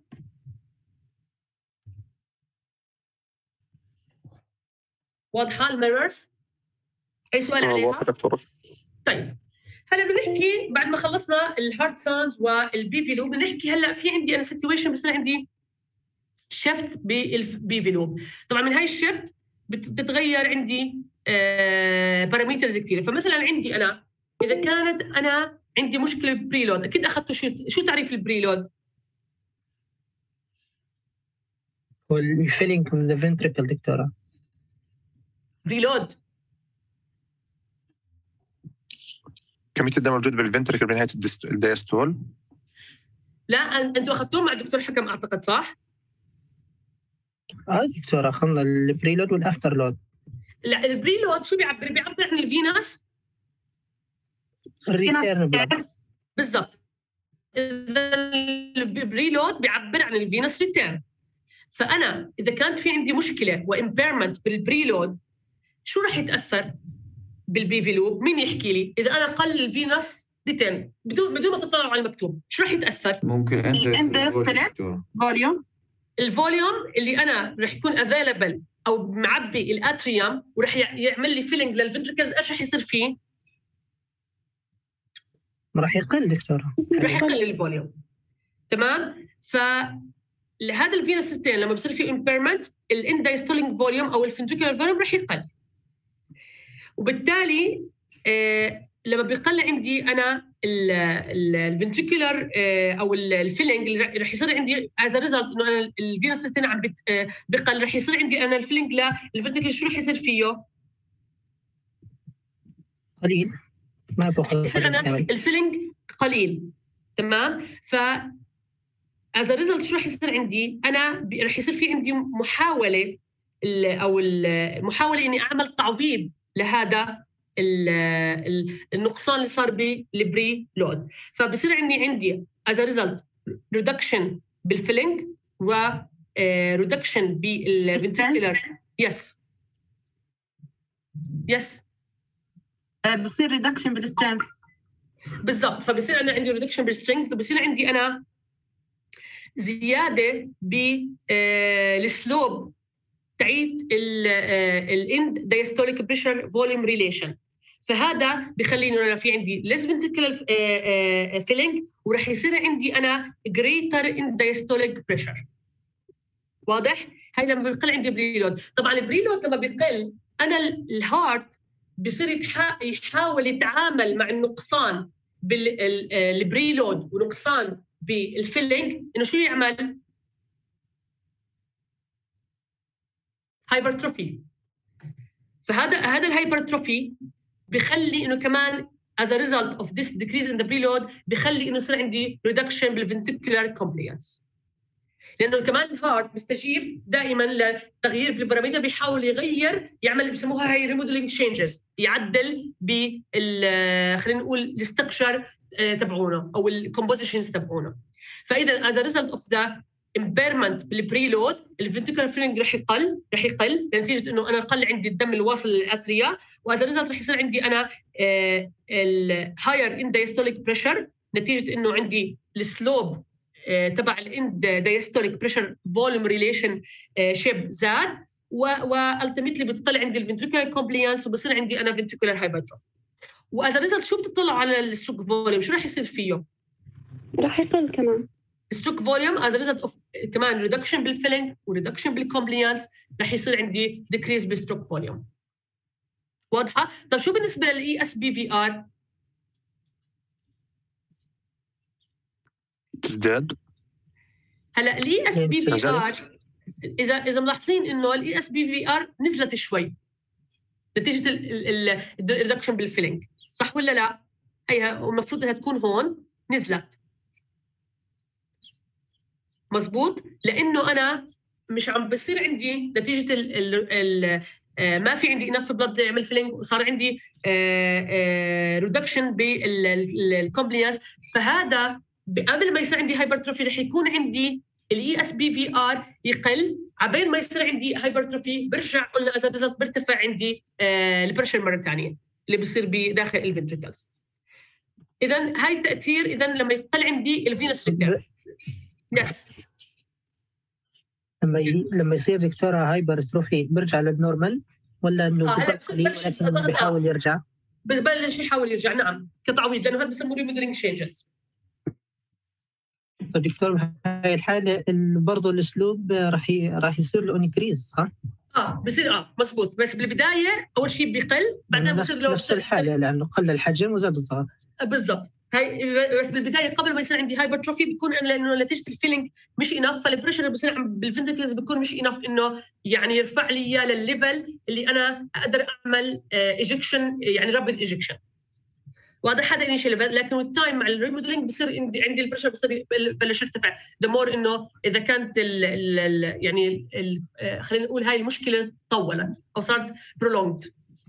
واضحه الميرمرز؟ اي سؤال عليها؟ واضحه دكتوره. طيب هلا بنحكي بعد ما خلصنا الهارت ساوندز والبي في لوب بنحكي هلا في عندي انا سيتويشن بصير عندي شيفت بالبي في لوب. طبعا من هاي الشيفت بتتغير عندي بارامترز كثيره. فمثلا عندي انا اذا كانت انا عندي مشكله بريلود اكيد اخذتوا شو تعريف البريلود؟ هو الفيلينج اوف ذا فنتريكل دكتوره. بريلود كمية الدم موجود بالفنتريكل بنهاية الدايستول؟ لا انتوا اخذتوه مع الدكتور حكم اعتقد صح؟ دكتوره اخذنا البريلود والافتر لود. لا البريلود شو بيعبر عن الفينس الريتيرن بالضبط. البريلود بيعبر عن الفينس ريتيرن. فانا اذا كانت في عندي مشكله وامبيرمنت بالبريلود شو راح يتاثر بالبي في لوب؟ مين يحكي لي؟ اذا انا قل الفينس ريتيرن بدون ما تطلعوا على المكتوب شو راح يتاثر؟ ممكن فوليوم الفوليوم اللي انا راح يكون افيلبل او معبي الاتريوم وراح يعمل لي فيلينج للفنتركلز ايش راح يصير فيه؟ راح يقل دكتوره. راح يقل الفوليوم. تمام؟ فلهذا الفينس ريتيرن لما بصير في امبيرمنت الاندايستولينج فوليوم او الفنتركلر فوليوم راح يقل. وبالتالي لما بيقل عندي انا الفنتريكولار او الفيلينج اللي راح يصير عندي از ريزلت انه انا الفينس ريتيرن عم بقل راح يصير عندي انا الفيلينج للفنتريكولار شو راح يصير فيه؟ قليل ما باخذ يصير انا الفيلينج قليل. تمام؟ ف از ريزلت شو راح يصير عندي؟ انا راح يصير في عندي محاوله محاوله اني اعمل تعويض لهذا النقصان اللي صار بالبري لود. فبصير عندي as a result reduction بالفيلينج و reduction بالفنتريكولار يس بصير reduction بالسترينث بالضبط. فبصير انا عندي reduction بالسترينث وبصير عندي انا زياده بالسلوب تعيد الاند دايستوليك بريشر فوليوم ريليشن. فهذا بخليني انا في عندي less ventricular filling وراح يصير عندي انا greater end diastolic pressure. واضح؟ هاي لما بيقل عندي بريلود. طبعا البريلود لما بيقل انا الهارت بصير يحاول يتعامل مع النقصان بالبريلود ونقصان بالفيلينج انه شو يعمل؟ هايبرتروفي. فهذا الهايبرتروفي بخلي انه كمان as a result of this decrease in the preload بخلي انه يصير عندي reduction بالventricular compliance. لانه كمان الهارت بيستجيب دائما لتغيير بالبارامتر، بيحاول يغير، يعمل بسموها هاي ريموديلينج تشينجز، يعدل خلينا نقول الاستكشر تبعونه او الكومبوزيشنز تبعونه. فاذا as a result of the impairment بالبريلود الفنتريكولار فيلينج رح يقل نتيجه انه انا قل عندي الدم الواصل للاتريا، واذا ريزلت رح يصير عندي انا الهاير ان دايستوليك بريشر نتيجه انه عندي السلوب تبع الاند دايستوليك بريشر فوليوم ريليشن شيب زاد، والتيميتلي بتطلع عندي الفنتريكولار كومبليانس وبصير عندي انا فنتريكولار هايبرتروفي. واذا ريزلت شو بتطلع على الستروك فوليوم؟ شو رح يصير فيه؟ رح يقل كمان الستروك فوليوم as a result of كمان reduction بالفيلينج وريدكشن بالكومبليانس رح يصير عندي decrease بالستروك فوليوم. واضحه؟ طيب شو بالنسبه للاي اس بي في ار؟ تزداد. هلا الاي اس بي في ار اذا ملاحظين انه الاي اس بي في ار نزلت شوي نتيجه الريدكشن بالفيلينج، صح ولا لا؟ هي المفروض انها تكون هون نزلت. مزبوط، لانه انا مش عم بصير عندي نتيجه ما في عندي انف بلاد يعمل فيلينج، وصار عندي ريدكشن بالكومبليانس، فهذا قبل ما يصير عندي هايبرتروفي رح يكون عندي الاي اس بي في ار يقل، عبين ما يصير عندي هايبرتروفي برجع قلنا اذا بالضبط برتفع عندي البريشر مره ثانيه اللي بيصير بداخل الفنتريكلز. اذا هاي التاثير، اذا لما يقل عندي الفينس ريتيرن يس لما يصير دكتورة هايبرتروفي برجع للنورمال ولا انه بيحاول يرجع؟ ببلش يحاول يرجع، نعم، كتعويض، لانه هذا بسموه ريموديلينج تشينجز. طيب دكتور بهاي الحالة برضه الاسلوب راح يصير له انكريز صح؟ بصير مزبوط، بس بالبدايه اول شيء بيقل، بعدين بصير له نفس الحالة لانه قل الحجم وزاد الضغط. بالضبط، هاي بس بالبدايه قبل ما يصير عندي هايبرتروفي بيكون لانه نتيجه الفيلينج مش انف، فالبريشر اللي بصير بالفنتريكلز بيكون مش انف انه يعني يرفع لي اياه للليفل اللي انا اقدر اعمل ايجكشن، يعني رابيد ايجكشن. وهذا حدا انيشال، لكن والتايم مع الريموديلينج بصير عندي البريشر بصير بلش يرتفع دمور، انه اذا كانت يعني خلينا نقول هاي المشكله طولت او صارت برولونجد.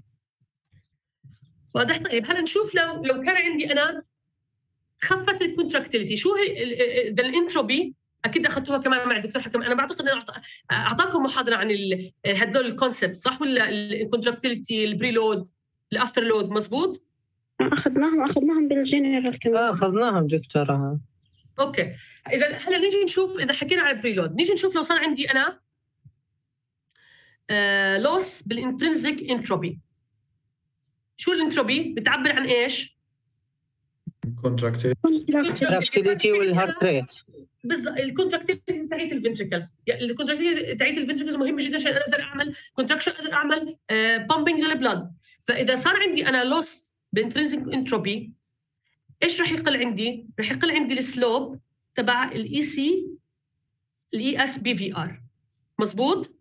واضح؟ طيب هلا نشوف لو كان عندي انا خفت الكونتراكتيليتي، شو هي الانتروبي؟ اكيد اخذتوها كمان مع الدكتور حكم، انا بعتقد انه اعطاكم محاضره عن هذول الكونسبت، صح ولا؟ الكونتراكتيليتي، البريلود، الافتر لود، مزبوط؟ اخذناهم بالجنرال كمان. اخذناهم دكتوره. اوكي، اذا هلا نيجي نشوف، اذا حكينا عن البريلود نيجي نشوف لو صار عندي انا لوس بالانترنسيك انتروبي. شو الانتروبي؟ بتعبر عن ايش؟ الكونتراكتيليتي والهارت ريت. بالضبط، الكونتراكتيليتي تاعت الفنتريكلز، الكونتراكتيليتي تاعت الفنتريكلز مهمه جدا عشان اقدر اعمل كونتراكشن، اقدر اعمل بامبينج للبلد. فاذا صار عندي انا لوس بانترنسيك انتروبي، ايش راح يقل عندي؟ راح يقل عندي السلوب تبع الاي سي، الاي اس بي في ار. مزبوط؟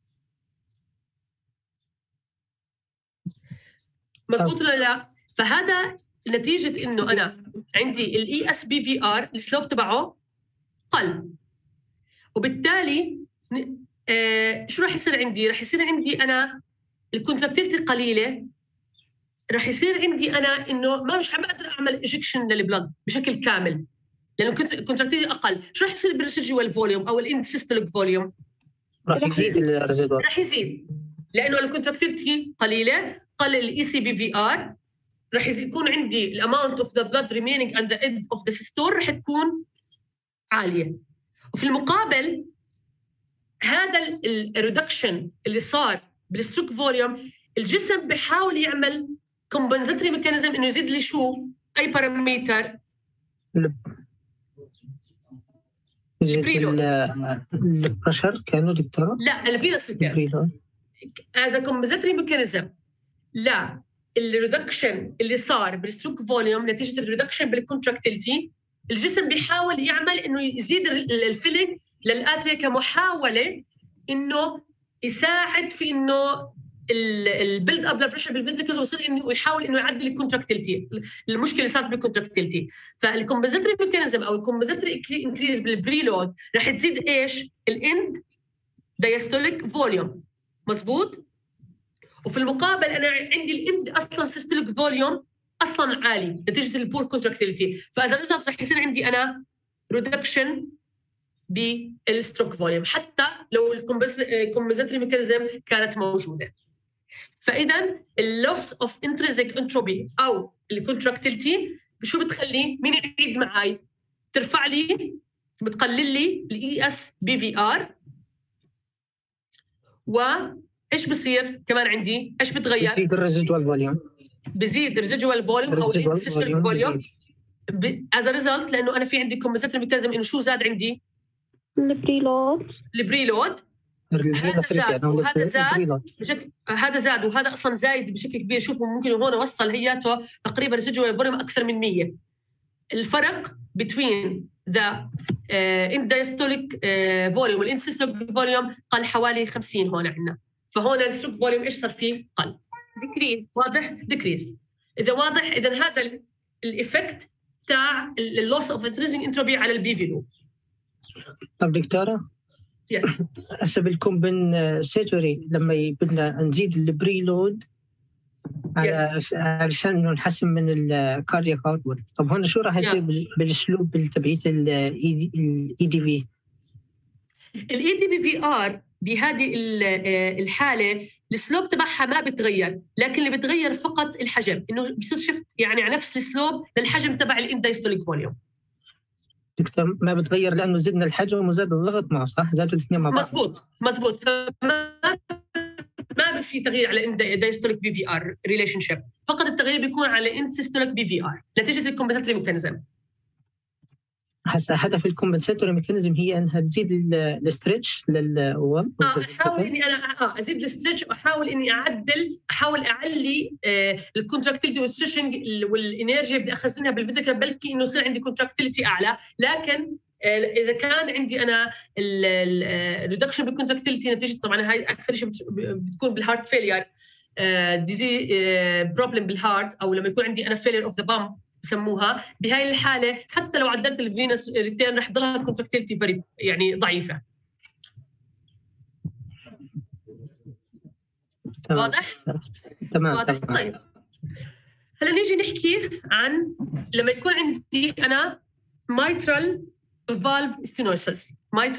مزبوط ولا لا؟ فهذا نتيجه انه انا عندي الاي اس بي في ار السلوب تبعه قل، وبالتالي شو راح يصير عندي؟ راح يصير عندي انا الكونتراكتيلتي قليله، راح يصير عندي انا انه مش عم بقدر اعمل ايجكشن للبلد بشكل كامل لانه الكونتراكتيلتي اقل. شو راح يصير بالريسيدوال فوليوم او الاندسيستوليك فوليوم؟ راح يزيد راح يزيد لانه الكونتراكتيلتي قليله، قل الاي سي بي في ار، راح يكون عندي الاماونت اوف ذا بلاد ريمينينج اند ذا اند اوف ذا سيستول راح تكون عاليه. وفي المقابل هذا الريدكشن اللي صار بالستروك فوليوم، الجسم بيحاول يعمل كومبنساتوري ميكانيزم انه يزيد لي شو؟ اي بارامتر؟ البريشر كانوا دكتوره؟ لا، الفينس ريتيرن از كومبنساتوري ميكانيزم. لا، الريدكشن اللي صار بالستروك فوليوم نتيجه الريدكشن بالكونتراكتيلتي الجسم بيحاول يعمل انه يزيد الفيلينج للاتريا كمحاوله انه يساعد في انه البيلد اب للبريشر بالفنتريكلز ويصير انه يحاول انه يعدل الكونتراكتيلتي. المشكله اللي صارت بالكونتراكتيلتي، فالكومبنساتوري ميكانيزم او الكومبنساتوري انكريز بالبريلود رح تزيد ايش؟ الاند دايستوليك فوليوم. مزبوط. وفي المقابل انا عندي الاند اصلا سيستوليك فوليوم اصلا عالي نتيجه البور كونتراكتيلتي، فاذا ريزلت رح يصير عندي انا ريدكشن بالستروك فوليوم حتى لو الكومبنساتوري ميكانيزم كانت موجوده. فاذا اللوس اوف انترينسيك انتروبي او الكونتراكتيلتي شو بتخلي؟ مين يعيد معي؟ ترفع لي، بتقلل لي الاي اس بي في ار. وايش بصير كمان عندي؟ ايش بتغير؟ بزيد الريزيدوال فوليوم، بزيد الريزيدوال فوليوم او السيستوليك فوليوم از ريزلت، لانه انا في عندي كومبنساتوري ميكانيزم انه شو زاد عندي؟ البريلود. هذا زاد وهذا زاد بشكل، هذا زاد وهذا اصلا زايد بشكل كبير. شوفوا ممكن هون وصل هياته تقريبا ريزيدوال فوليوم اكثر من 100. الفرق between the end-diastolic volume والانسيستوليك فوليوم قل حوالي 50 هون عندنا. فهون الستروك فوليوم ايش صار فيه؟ قل، ديكريز. واضح؟ ديكريز. اذا واضح، اذا هذا الايفكت تاع اللوس اوف انترينسيك انتروبي على البي في لوب. طب دكتوره، هسه بالكومبنساتوري لما بدنا نزيد البريلود علشان انه نحسن من الكاردياك اوتبوت، طب هون شو راح يصير بالاسلوب تبعية الاي دي في؟ الاي دي في ار بهذه الحاله السلوب تبعها ما بتغير، لكن اللي بتغير فقط الحجم، انه بصير شفت يعني على نفس السلوب للحجم تبع الاندايستوليك فوليوم. دكتور ما بتغير لانه زدنا الحجم وزاد الضغط معه، صح؟ زادوا الاثنين مع بعض. مزبوط. ما في تغيير على اندايستوليك بي في ار ريليشن شيب، فقط التغيير بيكون على انسيستوليك بي في ار نتيجه الكومبنساتوري ميكانيزم. هسه هدف الكومبنساتوري ميكانيزم هي انها تزيد الاسترتش للوال. احاول اني انا ازيد الاسترتش، واحاول اني احاول اعلي الكونتراكتيلتي والستريتشنج والانرجي بدي اخزنها بالفيتيكال، بلكي انه يصير عندي كونتراكتيلتي اعلى. لكن اذا كان عندي انا الريدكشن بالكونتراكتيلتي نتيجه طبعا هاي اكثر شيء بتكون بالهارت فيلير ديزي بروبلم بالهارت، او لما يكون عندي انا فيلير اوف ذا بامب بسموها. بهاي الحاله حتى لو عدلت الفينس ريتيرن رح تضلها كونتراكتيلتي فري يعني ضعيفه. واضح؟ تمام. واضح. طيب هلا نيجي نحكي عن لما يكون عندي انا mitral valve stenosis.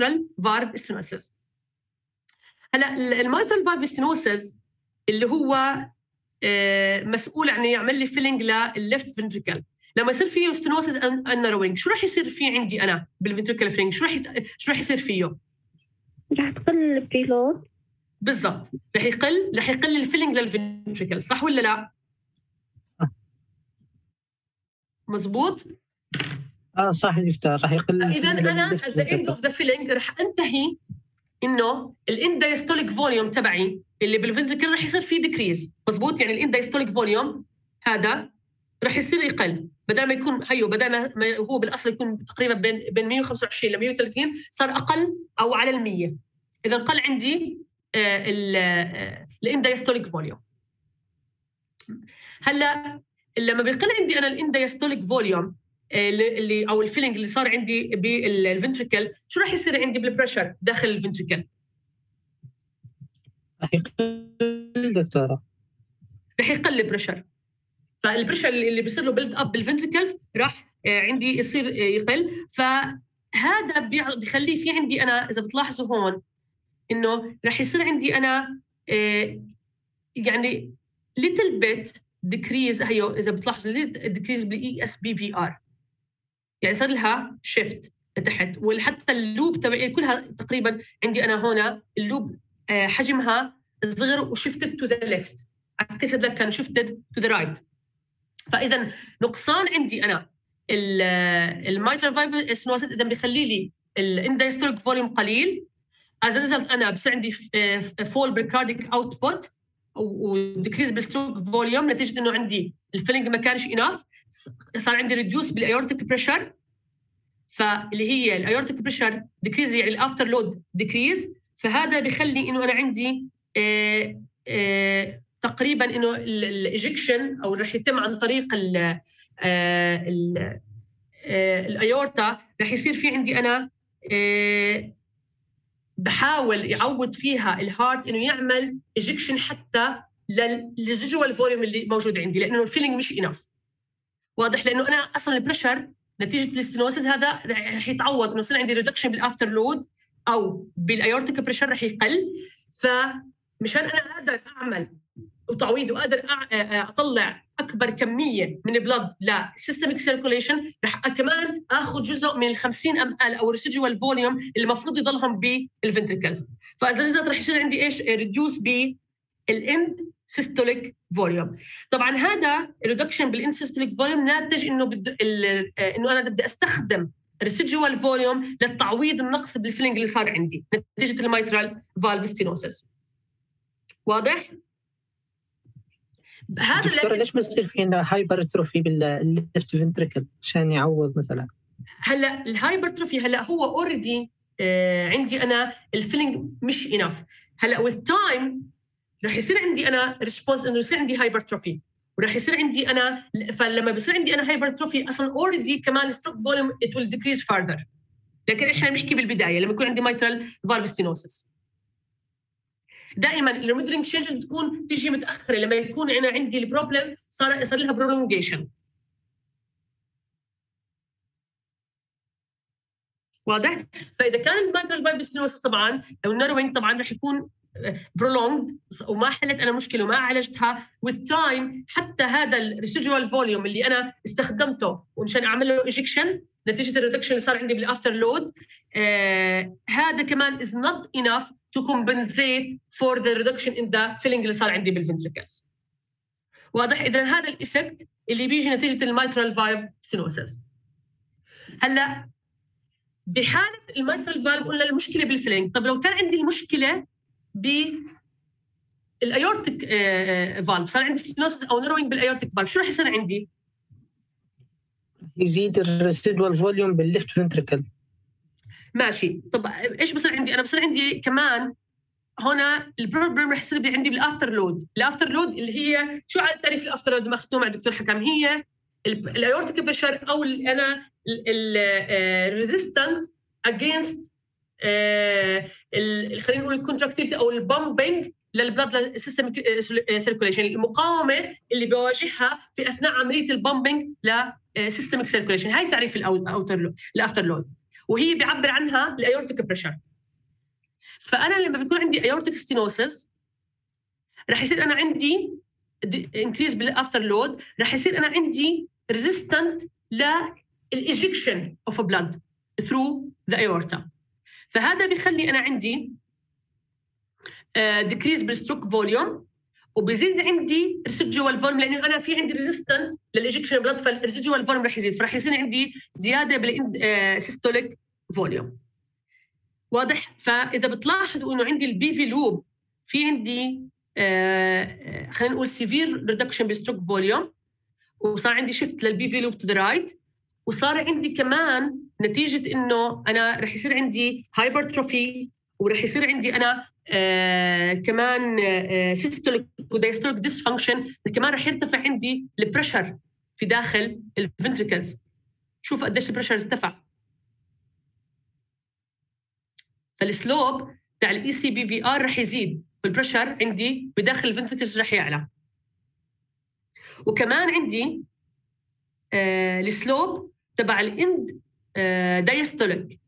هلا الميترال فالف ستينوسيس اللي هو مسؤول عن يعمل لي فيلينج للليفت فنتريكل. لما يصير فيه ستينوسيس الناروينج شو راح يصير فيه عندي انا بالفنتريكل فيلينج؟ شو راح يصير فيه؟ راح تقل البريلود. بالضبط، راح يقل الفيلينج للفنتريكل، صح ولا لا؟ مزبوط. صح دكتور، راح يقل. اذا انا at the end of the filling راح انتهي انه الاندايستوليك فوليوم تبعي اللي بالفنتريكل راح يصير فيه ديكريز. مزبوط، يعني الاندايستوليك فوليوم هذا راح يصير يقل، بدل ما يكون بدل ما هو بالاصل يكون تقريبا بين 125 ل 130 صار اقل او على ال100. اذا قل عندي الاندايستوليك فوليوم. هلا لما بيقل عندي انا الاندايستوليك فوليوم اللي او الفيلينج اللي صار عندي بالفنتريكل، شو راح يصير عندي بالبريشر داخل الفنتريكل؟ راح يقل دكتوره، راح يقل البريشر. فالبريشر اللي بيصير له بيلد اب بالفنتريكلز راح عندي يصير يقل. فهذا بيخلي في عندي انا اذا بتلاحظوا هون انه راح يصير عندي انا يعني little bit decrease. هيو اذا بتلاحظوا decrease بالاي اس بي في ار، يعني صار لها شيفت لتحت. وحتى اللوب تبعي كلها تقريبا عندي انا هنا اللوب حجمها صغر وشفتد تو ذا ليفت، عكس هذا كان شفتد تو ذا رايت. فاذا نقصان عندي انا الميترال فالف ستينوسيس اذا بيخلي لي الاندايستوليك فوليوم قليل. از ريزلت انا بصير عندي فول بالكارديك اوتبوت وديكريز بالستروك فوليوم نتيجه انه عندي الفيلينج ما كانش اناف. صار عندي ريديوس بالايورتيك بريشر فاللي هي الايورتيك بريشر ديكريز يعني الافتر لود ديكريز. فهذا بيخلي انه انا عندي تقريبا انه الايجكشن او رح يتم عن طريق الايورتا، رح يصير في عندي انا بحاول يعوض فيها الهارت انه يعمل ايجكشن حتى للريزيدوال فوليوم اللي موجود عندي، لانه الفيلينج مش انف. واضح؟ لانه انا اصلا البريشر نتيجه الاستينوسيس هذا رح يتعوض انه يصير عندي ريدكشن بالافتر لود او بالايورتيك بريشر رح يقل. فمشان انا اقدر اعمل وتعويض وقادر اطلع اكبر كميه من البلد لسيستميك سيركوليشن، رح كمان اخذ جزء من ال 50 ml او ريسيدوال فوليوم اللي المفروض يضلهم بالفنتركلز. فاذا نزلت رح يصير عندي ايش؟ ريديوس بالاند سيستوليك فوليوم. طبعا هذا الريدكشن بالاند سيستوليك فوليوم ناتج انه انه انا بدي استخدم ريسيدوال فوليوم للتعويض النقص بالفيلينج اللي صار عندي نتيجه الميترال فالف ستينوسيس. واضح؟ هذا ليش بصير في عندنا هايبرتروفي بالليفت فنتريكل عشان يعوض مثلا؟ هلا الهايبرتروفي هلا هو اوريدي عندي انا الفيلينج مش انف. هلا والتايم رح يصير عندي انا ريسبونس انه يصير عندي هايبرتروفي، ورح يصير عندي انا فلما بيصير عندي انا هايبرتروفي اصلا اوريدي كمان ستروك فوليوم ات ويل ديكريز فاردر. لكن احنا بنحكي بالبدايه لما يكون عندي ميترال فالف ستينوسيس. دائما الريموديلينج تشينجز بتكون تيجي متاخره لما يكون انا عندي البروبلم صار لها برولونجيشن. واضح؟ فاذا كان الميترال فالف ستينوسيس طبعا او النروينج طبعا رح يكون برولونج وما حلت انا مشكله وما عالجتها والتايم، حتى هذا الريسيدوال فوليوم اللي انا استخدمته ومشان اعمل له ايجكشن نتيجه الريدكشن اللي صار عندي بالافتر لود، هذا كمان is not enough to compensate for the reduction in the filling اللي صار عندي بالفنتريكلز. واضح؟ اذا هذا الايفكت اللي بيجي نتيجه الميترال فالف ستينوسيس. هلا بحاله الميترال فالف قلنا المشكله بالفيلينج. طب لو كان عندي المشكله بالايورتيك فالف، صار عندي ستينوسيس او نروينج بالايورتيك فالف، شو راح يصير عندي؟ يزيد الريسيدوال فوليوم بالليفت فنتريكل. ماشي. طب ايش بصير عندي؟ انا بصير عندي كمان هنا البروبلم رح يصير عندي بالافتر لود. الافتر لود اللي هي شو على تعريف الافتر لود مختوم مع دكتور حكم؟ هي الايورتيك بريشر او انا الريزيستنت اجينست خلينا نقول الكونتراكتيليتي او البامبنج للبلاد سيستم سيركوليشن، المقاومه اللي بواجهها في اثناء عمليه البامبنج لسيستميك سيركوليشن. هاي تعريف الافتر لود وهي بيعبر عنها الايورتيك بريشر. فانا لما بيكون عندي ايورتيك ستينوسيس رح يصير انا عندي انكريز بالافتر لود، رح يصير انا عندي ريزيستنت للايجكشن اوف بلاد ثرو ذا ايورتا. فهذا بيخلي انا عندي ديكريز بالستروك فوليوم وبيزيد عندي ريسيدوال فوليوم، لانه انا في عندي ريزيستنت للايجكشن بلاد، فالريسيدوال فوليوم رح يزيد، فرح يصير عندي زياده بالسيستوليك فوليوم. واضح؟ فاذا بتلاحظوا انه عندي البي في لوب في عندي خلينا نقول سيفير ريدكشن بالستروك فوليوم، وصار عندي شيفت للبي في لوب تو ذا رايت، وصار عندي كمان نتيجه انه انا رح يصير عندي هايبرتروفي ورح يصير عندي انا كمان سيستوليك ودايستوليك ديسفانكشن، كمان رح يرتفع عندي البريشر في داخل الفنتريكلز. شوف قديش البريشر ارتفع. فالسلوب تاع الاي سي بي في ار رح يزيد والبريشر عندي بداخل الفنتريكلز رح يعلى. وكمان عندي السلوب تبع الاند دايستوليك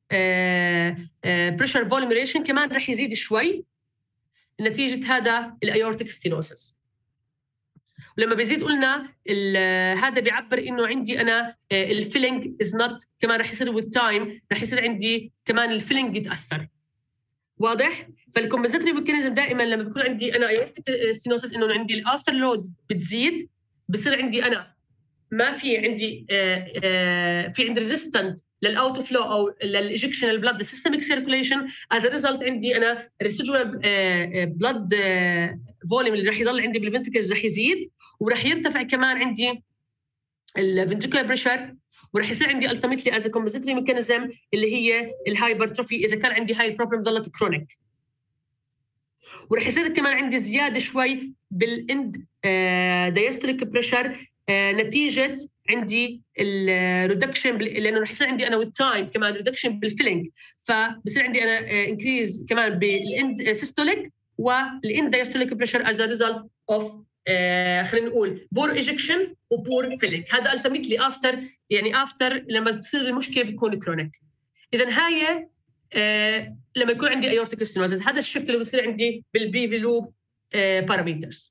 بريشر فوليوم ريليشن كمان رح يزيد شوي نتيجه هذا الايورتيك ستينوسيس. ولما بيزيد قلنا هذا بيعبر انه عندي انا الفيلينج از نوت، كمان رح يصير والتايم رح يصير عندي كمان الفيلينج يتاثر. واضح؟ فالكومبنساتوري ميكانيزم دائما لما بيكون عندي انا ايورتيك ستينوسيس انه عندي الافتر لود بتزيد، بصير عندي انا ما في عندي في عندي ريزيستنت للاوت فلو او للايجكشن البلاد سيستميك سيركوليشن. از ريزلت عندي انا ريسيدوال بلاد فوليوم اللي راح يضل عندي بالفنتريكلز راح يزيد، وراح يرتفع كمان عندي الفنتريكولار بريشر، ورح يصير عندي التيميتلي از كومبنسيتوري ميكانيزم اللي هي الهايبرتروفي اذا كان عندي هاي بروبلم ضلت كرونيك. ورح يصير كمان عندي زياده شوي بالاند دايستوليك بريشر نتيجه عندي الريدكشن، لانه رح يصير عندي انا والتايم كمان ريدكشن بالفيلينج، فبصير عندي انا انكريز كمان بالاند سيستوليك والاند دايستوليك بريشر از ا ريزلت اوف خلينا نقول بور ايجكشن وبور فيلينج. هذا التيميتلي افتر، يعني افتر لما تصير المشكله بتكون كرونيك. اذا هاي لما يكون عندي ايورتيك ستينوزس، هذا الشفت اللي بصير عندي بالبي في لوب بارامترز.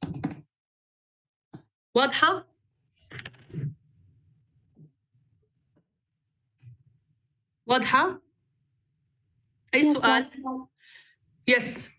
واضحه؟ واضحه؟ اي سؤال؟ يس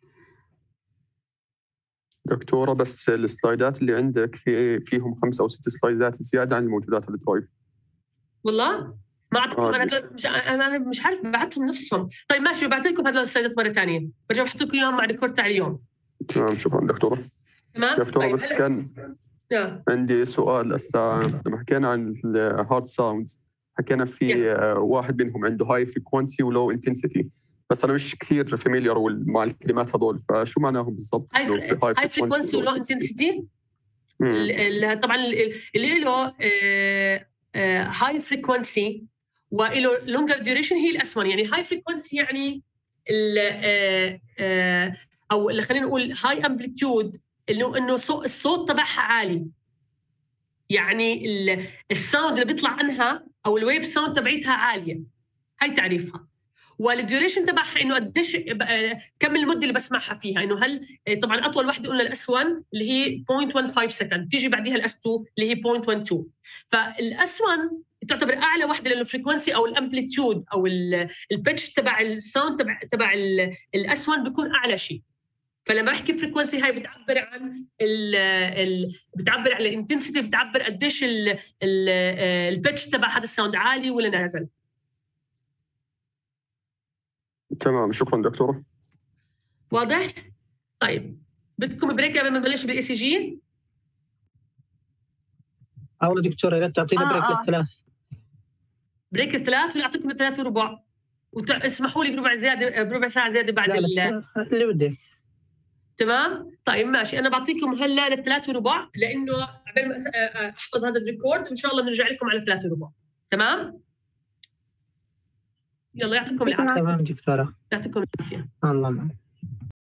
دكتورة، بس السلايدات اللي عندك فيهم 5 أو 6 سلايدات زيادة عن الموجودات على الدرايف. والله ما اعتقد انا مش عارف بعتهم نفسهم. طيب ماشي، بعت لكم هذول السلايدات مره ثانيه، برجع بحط لكم اياهم مع الريكورد تاع اليوم. تمام، شكرا دكتورة. تمام دكتورة، طيب. بس كان عندي سؤال. لما حكينا عن الهارد ساوندز حكينا في واحد منهم عنده هاي فريكونسي ولو انتنسيتي، بس انا مش كثير فاميليار مع الكلمات هذول، فشو معناهم بالضبط؟ هاي فريكونسي ولو انتنسيتي طبعا اللي له هاي فريكونسي وله لونجر ديوريشن هي الاسون. يعني هاي فريكونسي يعني او اللي خلينا نقول هاي امبليتيود، انه الصوت تبعها عالي، يعني الساوند اللي بيطلع عنها او الويف ساوند تبعتها عاليه، هاي تعريفها. والديوريشن تبعها انه قديش كم المده اللي بسمعها فيها، انه هل طبعا اطول وحده قلنا الاس 1 اللي هي 0.15 سكند، تيجي بعديها الاس 2 اللي هي 0.12. فالاس 1 تعتبر اعلى وحده لانه الفريكونسي او الامبليتيود او البيتش تبع الساوند تبع الاس 1 بيكون اعلى شيء. فلما احكي فريكونسي هاي بتعبر عن بتعبر عن الانتنسيتي، بتعبر قديش البيتش تبع هذا الساوند عالي ولا نازل. تمام، شكرا دكتورة. واضح؟ طيب بدكم بريك قبل ما نبلش بالاي سي جي؟ أول دكتورة يا ريت تعطينا بريك للثلاث. بريك الثلاث ولا أعطيكم 3 وربع؟ واسمحوا لي بربع ساعة زيادة بعد اللي بدك. تمام؟ طيب ماشي، أنا بعطيكم هلا ل3 وربع لأنه قبل ما أحفظ هذا الريكورد وإن شاء الله بنرجع لكم على 3 وربع. تمام؟ يلا يعطيكم العافية. تمام دكتورة. يعطيكم العافية. الله معك.